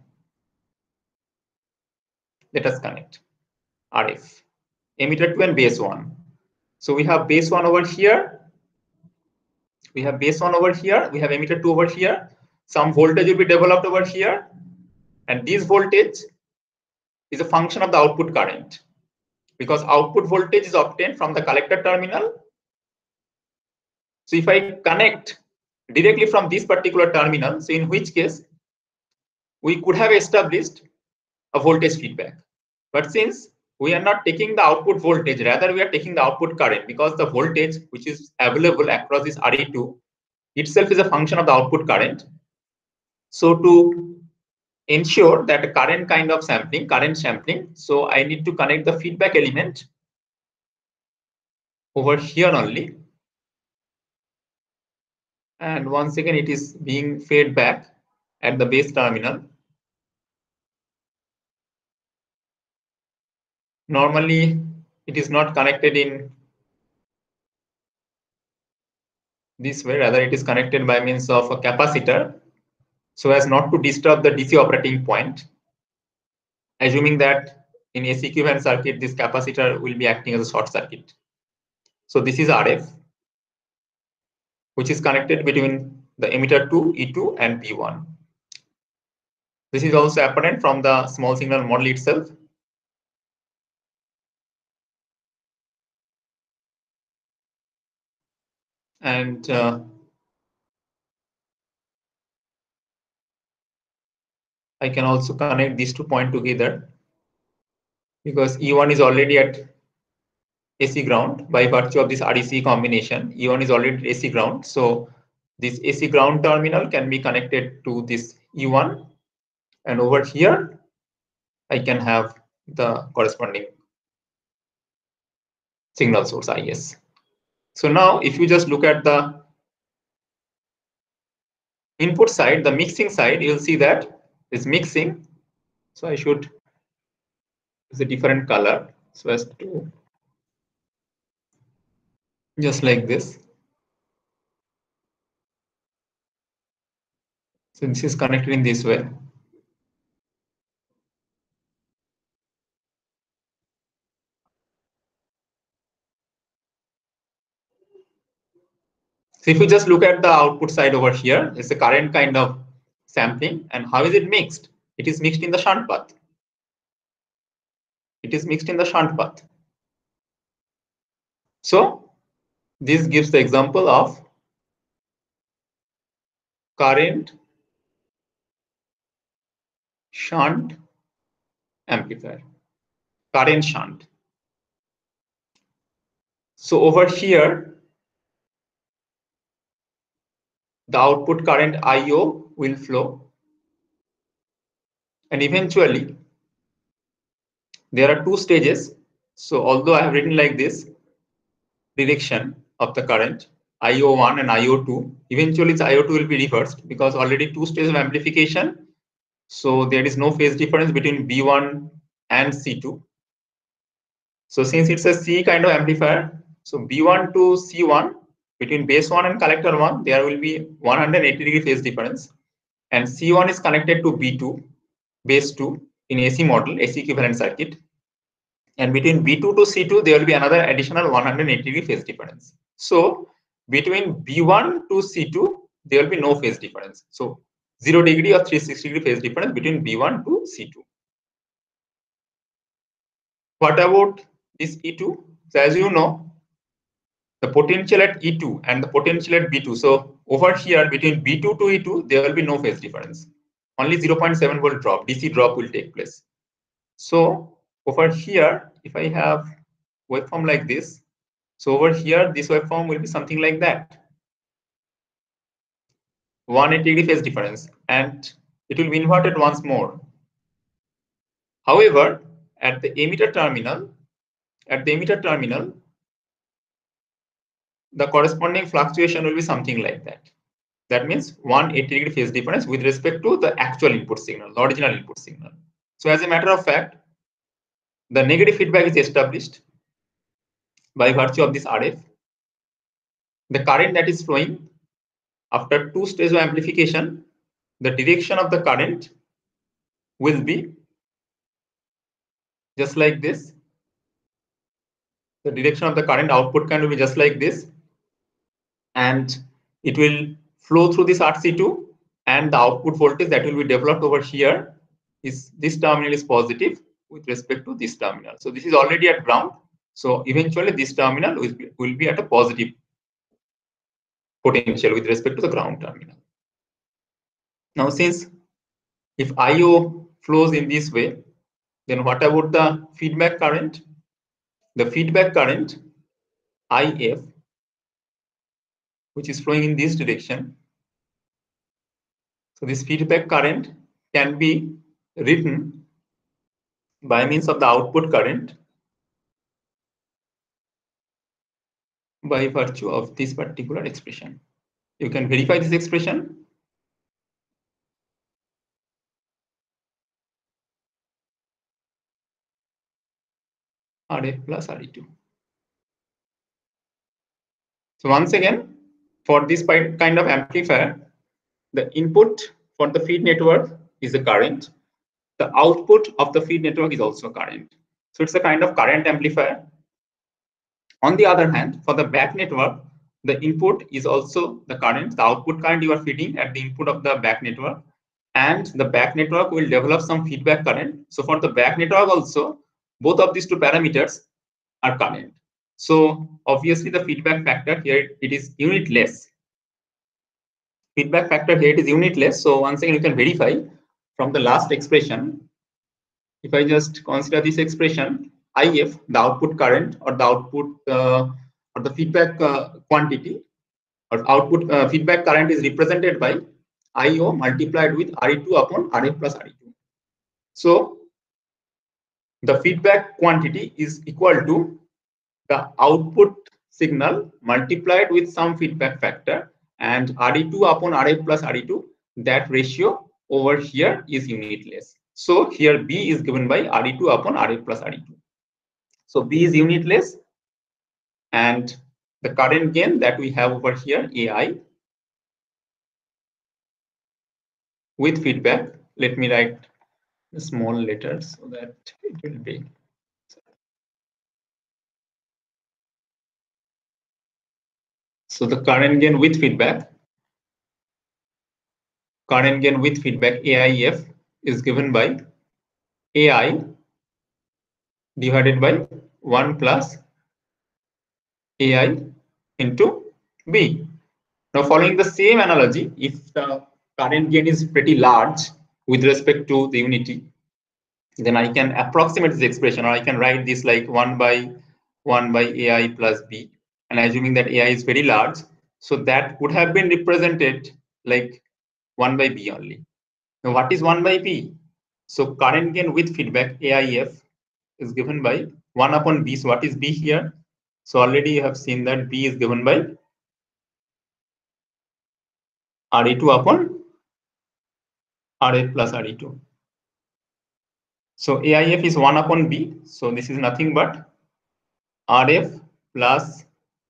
Let us connect RF, emitter 2 and base 1. So we have base 1 over here. We have base 1 over here. We have emitter 2 over here. Some voltage will be developed over here. And this voltage is a function of the output current because output voltage is obtained from the collector terminal. So if I connect directly from this particular terminal, so in which case we could have established a voltage feedback. But since we are not taking the output voltage, rather we are taking the output current because the voltage which is available across this RE2 itself is a function of the output current. So to ensure that a current sampling, so I need to connect the feedback element over here only. And once again, it is being fed back at the base terminal. Normally, it is not connected in this way, rather it is connected by means of a capacitor so as not to disturb the DC operating point, assuming that in AC equivalent circuit, this capacitor will be acting as a short circuit. So this is RF, which is connected between the emitter 2, E2 and P1. This is also apparent from the small signal model itself. And I can also connect these 2 points together because E1 is already at AC ground by virtue of this REC combination. E1 is already at AC ground. So this AC ground terminal can be connected to this E1. And over here, I can have the corresponding signal source IS. So now if you just look at the input side, the mixing side, you'll see that it's mixing. So I should use a different color so as to just like this. So this is connected in this way. So if you just look at the output side over here, it's a current kind of sampling. And how is it mixed? It is mixed in the shunt path. It is mixed in the shunt path. So this gives the example of current shunt amplifier. Current shunt. So over here, the output current IO will flow. And eventually, there are 2 stages. So although I have written like this, direction of the current, IO1 and IO2, eventually the IO2 will be reversed because already 2 stages of amplification. So there is no phase difference between B1 and C2. So since it's a C kind of amplifier, so B1 to C1, between base 1 and collector 1, there will be 180-degree phase difference. And C1 is connected to B2, base 2 in AC model, AC equivalent circuit. And between B2 to C2, there will be another additional 180-degree phase difference. So between B1 to C2, there will be no phase difference. So 0 degree or 360-degree phase difference between B1 to C2. What about this E2? So as you know, the potential at E2 and the potential at B2. So over here between B2 to E2, there will be no phase difference. Only 0.7 volt drop, DC drop will take place. So over here, if I have waveform like this, so over here, this waveform will be something like that. 180-degree phase difference, and it will be inverted once more. However, at the emitter terminal, the corresponding fluctuation will be something like that. That means 180-degree phase difference with respect to the actual input signal, the original input signal. So as a matter of fact, the negative feedback is established by virtue of this RF. The current that is flowing after 2 stages of amplification, the direction of the current will be just like this. The direction of the current output current will be just like this. And it will flow through this RC2, and the output voltage that will be developed over here is this terminal is positive with respect to this terminal. So this is already at ground. So eventually this terminal will be at a positive potential with respect to the ground terminal. Now, since if IO flows in this way, then what about the feedback current? The feedback current IF, which is flowing in this direction. So this feedback current can be written by means of the output current by virtue of this particular expression. You can verify this expression. RF plus RE2. So once again, for this kind of amplifier, the input for the feed network is a current. The output of the feed network is also current. So it's a kind of current amplifier. On the other hand, for the back network, the input is also the current, the output current you are feeding at the input of the back network, and the back network will develop some feedback current. So for the back network also, both of these 2 parameters are current. So obviously the feedback factor here, it is unitless. Feedback factor here, it is unitless. So once again, you can verify from the last expression, if I just consider this expression, IF, the output current or the output or the feedback quantity or output feedback current is represented by IO multiplied with RE2 upon RF plus RE2. So the feedback quantity is equal to the output signal multiplied with some feedback factor, and RE2 upon RF plus RE2, that ratio over here is unitless. So here B is given by RE2 upon RF plus RE2. So B is unitless, and the current gain that we have over here, AI, with feedback, let me write a small letter so that it will be. So the current gain with feedback, AIF, is given by AI divided by 1 plus AI into B. Now, following the same analogy, if the current gain is pretty large with respect to the unity, then I can approximate this expression, or I can write this like 1 by AI plus B. And assuming that AI is very large, so that would have been represented like 1 by B only. Now, what is 1 by B? So current gain with feedback, AIF, is given by 1 upon B. So what is B here? So already you have seen that B is given by RE2 upon RF plus RE2. So AIF is 1 upon B. So this is nothing but RF plus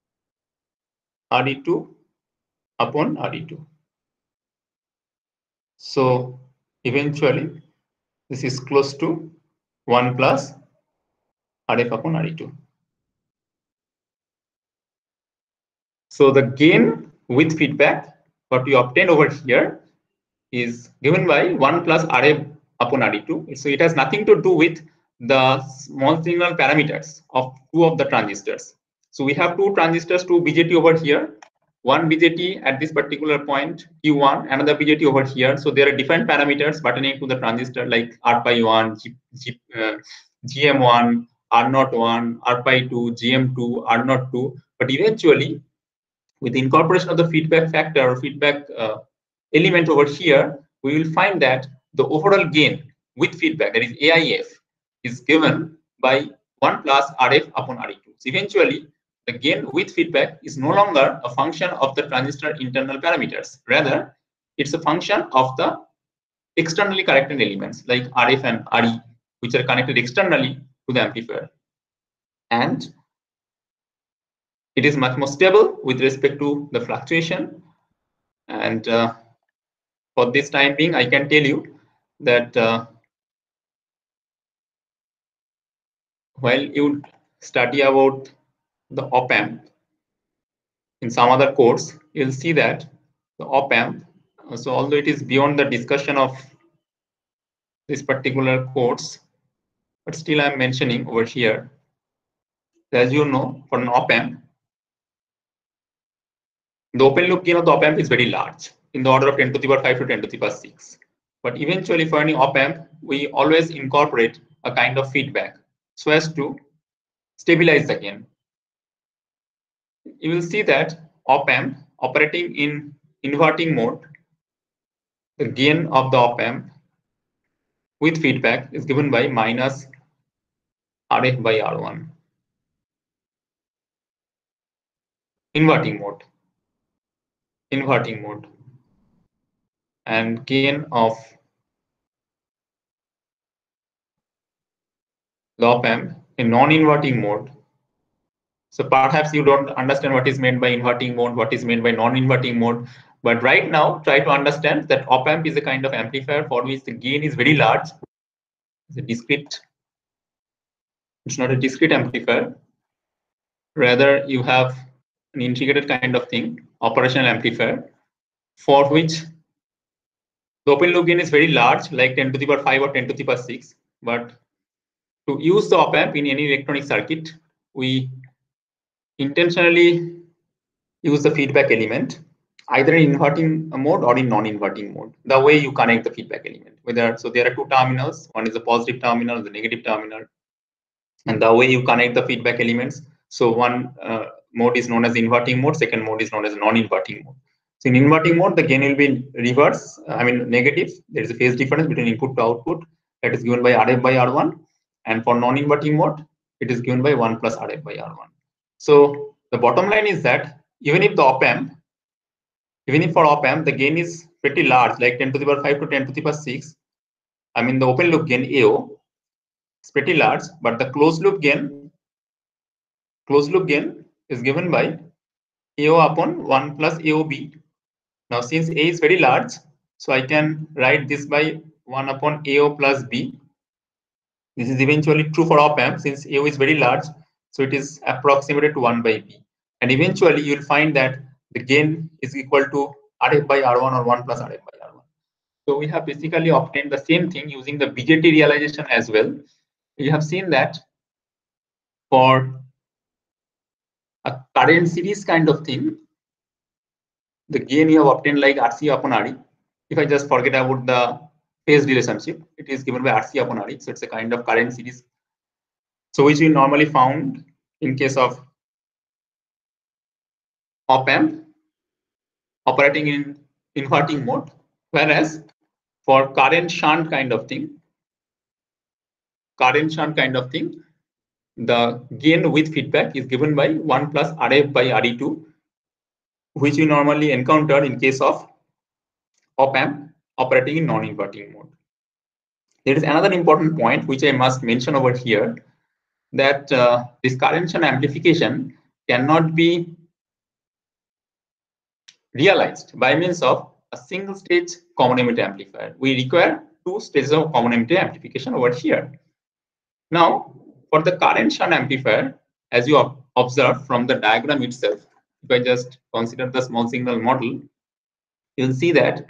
RE2 upon RE2. So eventually this is close to 1 plus RF upon RE2. So the gain with feedback, what we obtained over here, is given by 1 plus RF upon RE2. So it has nothing to do with the small signal parameters of two of the transistors. So we have two transistors, two BJT over here, one BJT at this particular point, Q1, another BJT over here. So there are different parameters pertaining to the transistor like RPi1, GM1, R01, RPi2, GM2, R02. But eventually, with the incorporation of the feedback factor or feedback element over here, we will find that the overall gain with feedback, that is AIF, is given by 1 plus RF upon RE2. So eventually, the gain with feedback is no longer a function of the transistor internal parameters. Rather, it's a function of the externally connected elements like RF and RE, which are connected externally to the amplifier. And it is much more stable with respect to the fluctuation. And for this time being, I can tell you that while you study about the op-amp in some other course, you'll see that the op-amp, so although it is beyond the discussion of this particular course, but still I'm mentioning over here, as you know, for an op-amp, the open loop gain of the op-amp is very large, in the order of 10 to the power 5 to 10 to the power 6. But eventually for any op-amp, we always incorporate a kind of feedback so as to stabilize the gain. You will see that op-amp operating in inverting mode, the gain of the op-amp with feedback is given by minus RF by R1. Inverting mode. And gain of the op-amp in non-inverting mode. So perhaps you don't understand what is meant by inverting mode, what is meant by non-inverting mode. But right now, try to understand that op-amp is a kind of amplifier for which the gain is very large. It's a discrete. It's not a discrete amplifier. Rather, you have an integrated kind of thing, operational amplifier, for which the open loop gain is very large, like 10 to the power 5 or 10 to the power 6. But to use the op-amp in any electronic circuit, we intentionally use the feedback element either in inverting mode or in non-inverting mode, the way you connect the feedback element. whether, so there are two terminals, one is the positive terminal, the negative terminal, and the way you connect the feedback elements. So one mode is known as inverting mode, second mode is known as non-inverting mode. So in inverting mode, the gain will be reverse, negative. There is a phase difference between input to output that is given by RF by R1. And for non-inverting mode, it is given by 1 plus RF by R1. So the bottom line is that even if for op-amp, the gain is pretty large, like 10 to the power 5 to 10 to the power 6. The open loop gain AO is pretty large, but the closed loop gain is given by AO upon 1 plus AOB. Now, since A is very large, so I can write this by 1 upon AO plus B. This is eventually true for op-amp since AO is very large, so it is approximated to 1 by B. And eventually, you will find that the gain is equal to RF by R1 or 1 plus RF by R1. So we have basically obtained the same thing using the BJT realization as well. You have seen that for a current series kind of thing, the gain you have obtained like RC upon RE. If I just forget about the phase relationship, it is given by RC upon RE. So it's a kind of current series. So which we normally found in case of op-amp operating in inverting mode, whereas for current shunt kind of thing, the gain with feedback is given by 1 plus RF by RE2, which we normally encounter in case of op-amp operating in non-inverting mode. There is another important point which I must mention over here, that this current shunt amplification cannot be realized by means of a single stage common emitter amplifier. We require two stages of common emitter amplification over here. Now, for the current shunt amplifier, as you observe from the diagram itself, if I just consider the small signal model, you'll see that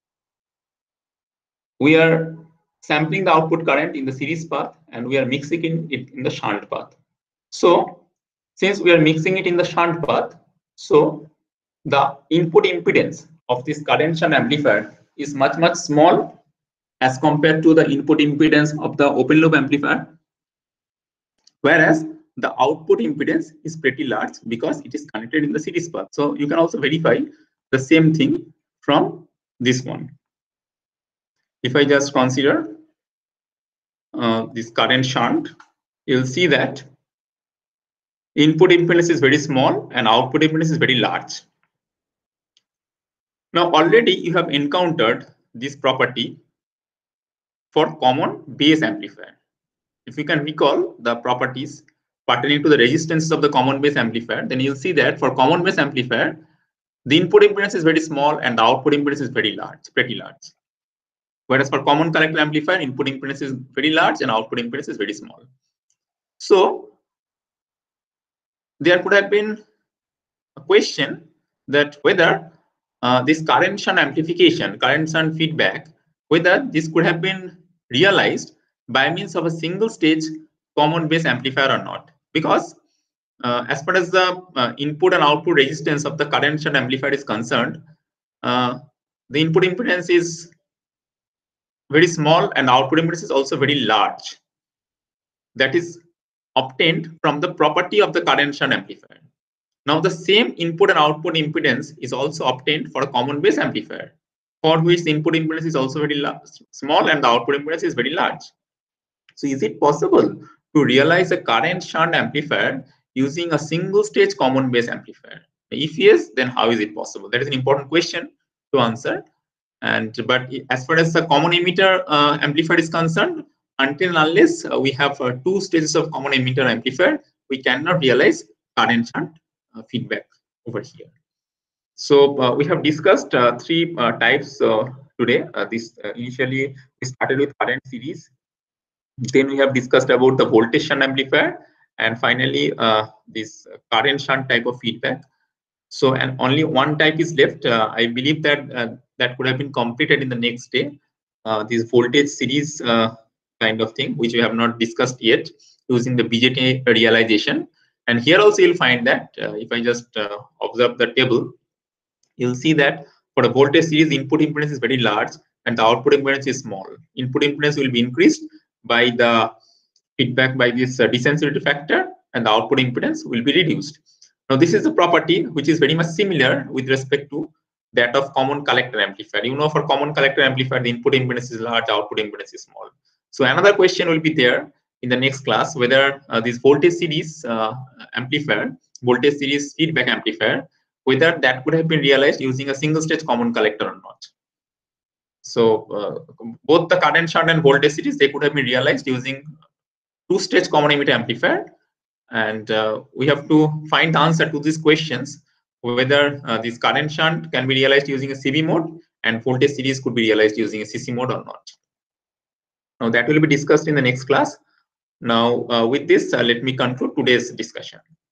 we are sampling the output current in the series path and we are mixing it in the shunt path. So since we are mixing it in the shunt path, so the input impedance of this current shunt amplifier is much small as compared to the input impedance of the open loop amplifier, whereas the output impedance is pretty large because it is connected in the series path. So you can also verify the same thing from this one. If I just consider this current shunt, you'll see that input impedance is very small and output impedance is very large. Now already you have encountered this property for common base amplifier. If you can recall the properties pertaining to the resistances of the common base amplifier, then you'll see that for common base amplifier, the input impedance is very small and the output impedance is very large, pretty large. Whereas for common collector amplifier, input impedance is very large and output impedance is very small. So there could have been a question that whether this current shunt amplification, current shunt feedback, whether this could have been realized by means of a single stage common base amplifier or not. Because as far as the input and output resistance of the current shunt amplifier is concerned, the input impedance is very small and output impedance is also very large. That is obtained from the property of the current shunt amplifier. Now the same input and output impedance is also obtained for a common base amplifier, for which the input impedance is also very small and the output impedance is very large. So is it possible to realize a current shunt amplifier using a single stage common base amplifier? If yes, then how is it possible? That is an important question to answer. But as far as the common emitter amplifier is concerned, until and unless we have two stages of common emitter amplifier, we cannot realize current shunt feedback over here. So we have discussed three types today. Initially we started with current series, then we have discussed about the voltage shunt amplifier, and finally this current shunt type of feedback. So and only one type is left. I believe that that could have been completed in the next day. This voltage series kind of thing, which we have not discussed yet, using the BJT realization. And here also you'll find that if I just observe the table, you'll see that for the voltage series, input impedance is very large and the output impedance is small. Input impedance will be increased by the feedback by this desensitivity factor, and the output impedance will be reduced. Now, this is a property which is very much similar with respect to that of common collector amplifier. You know, for common collector amplifier, the input impedance is large, output impedance is small. So another question will be there in the next class, whether this voltage series amplifier, voltage series feedback amplifier, whether that could have been realized using a single stage common collector or not. So both the current shunt and voltage series, they could have been realized using two-stage common emitter amplifier, and we have to find the answer to these questions, whether this current shunt can be realized using a CV mode and voltage series could be realized using a CC mode or not. Now that will be discussed in the next class. Now with this, let me conclude today's discussion.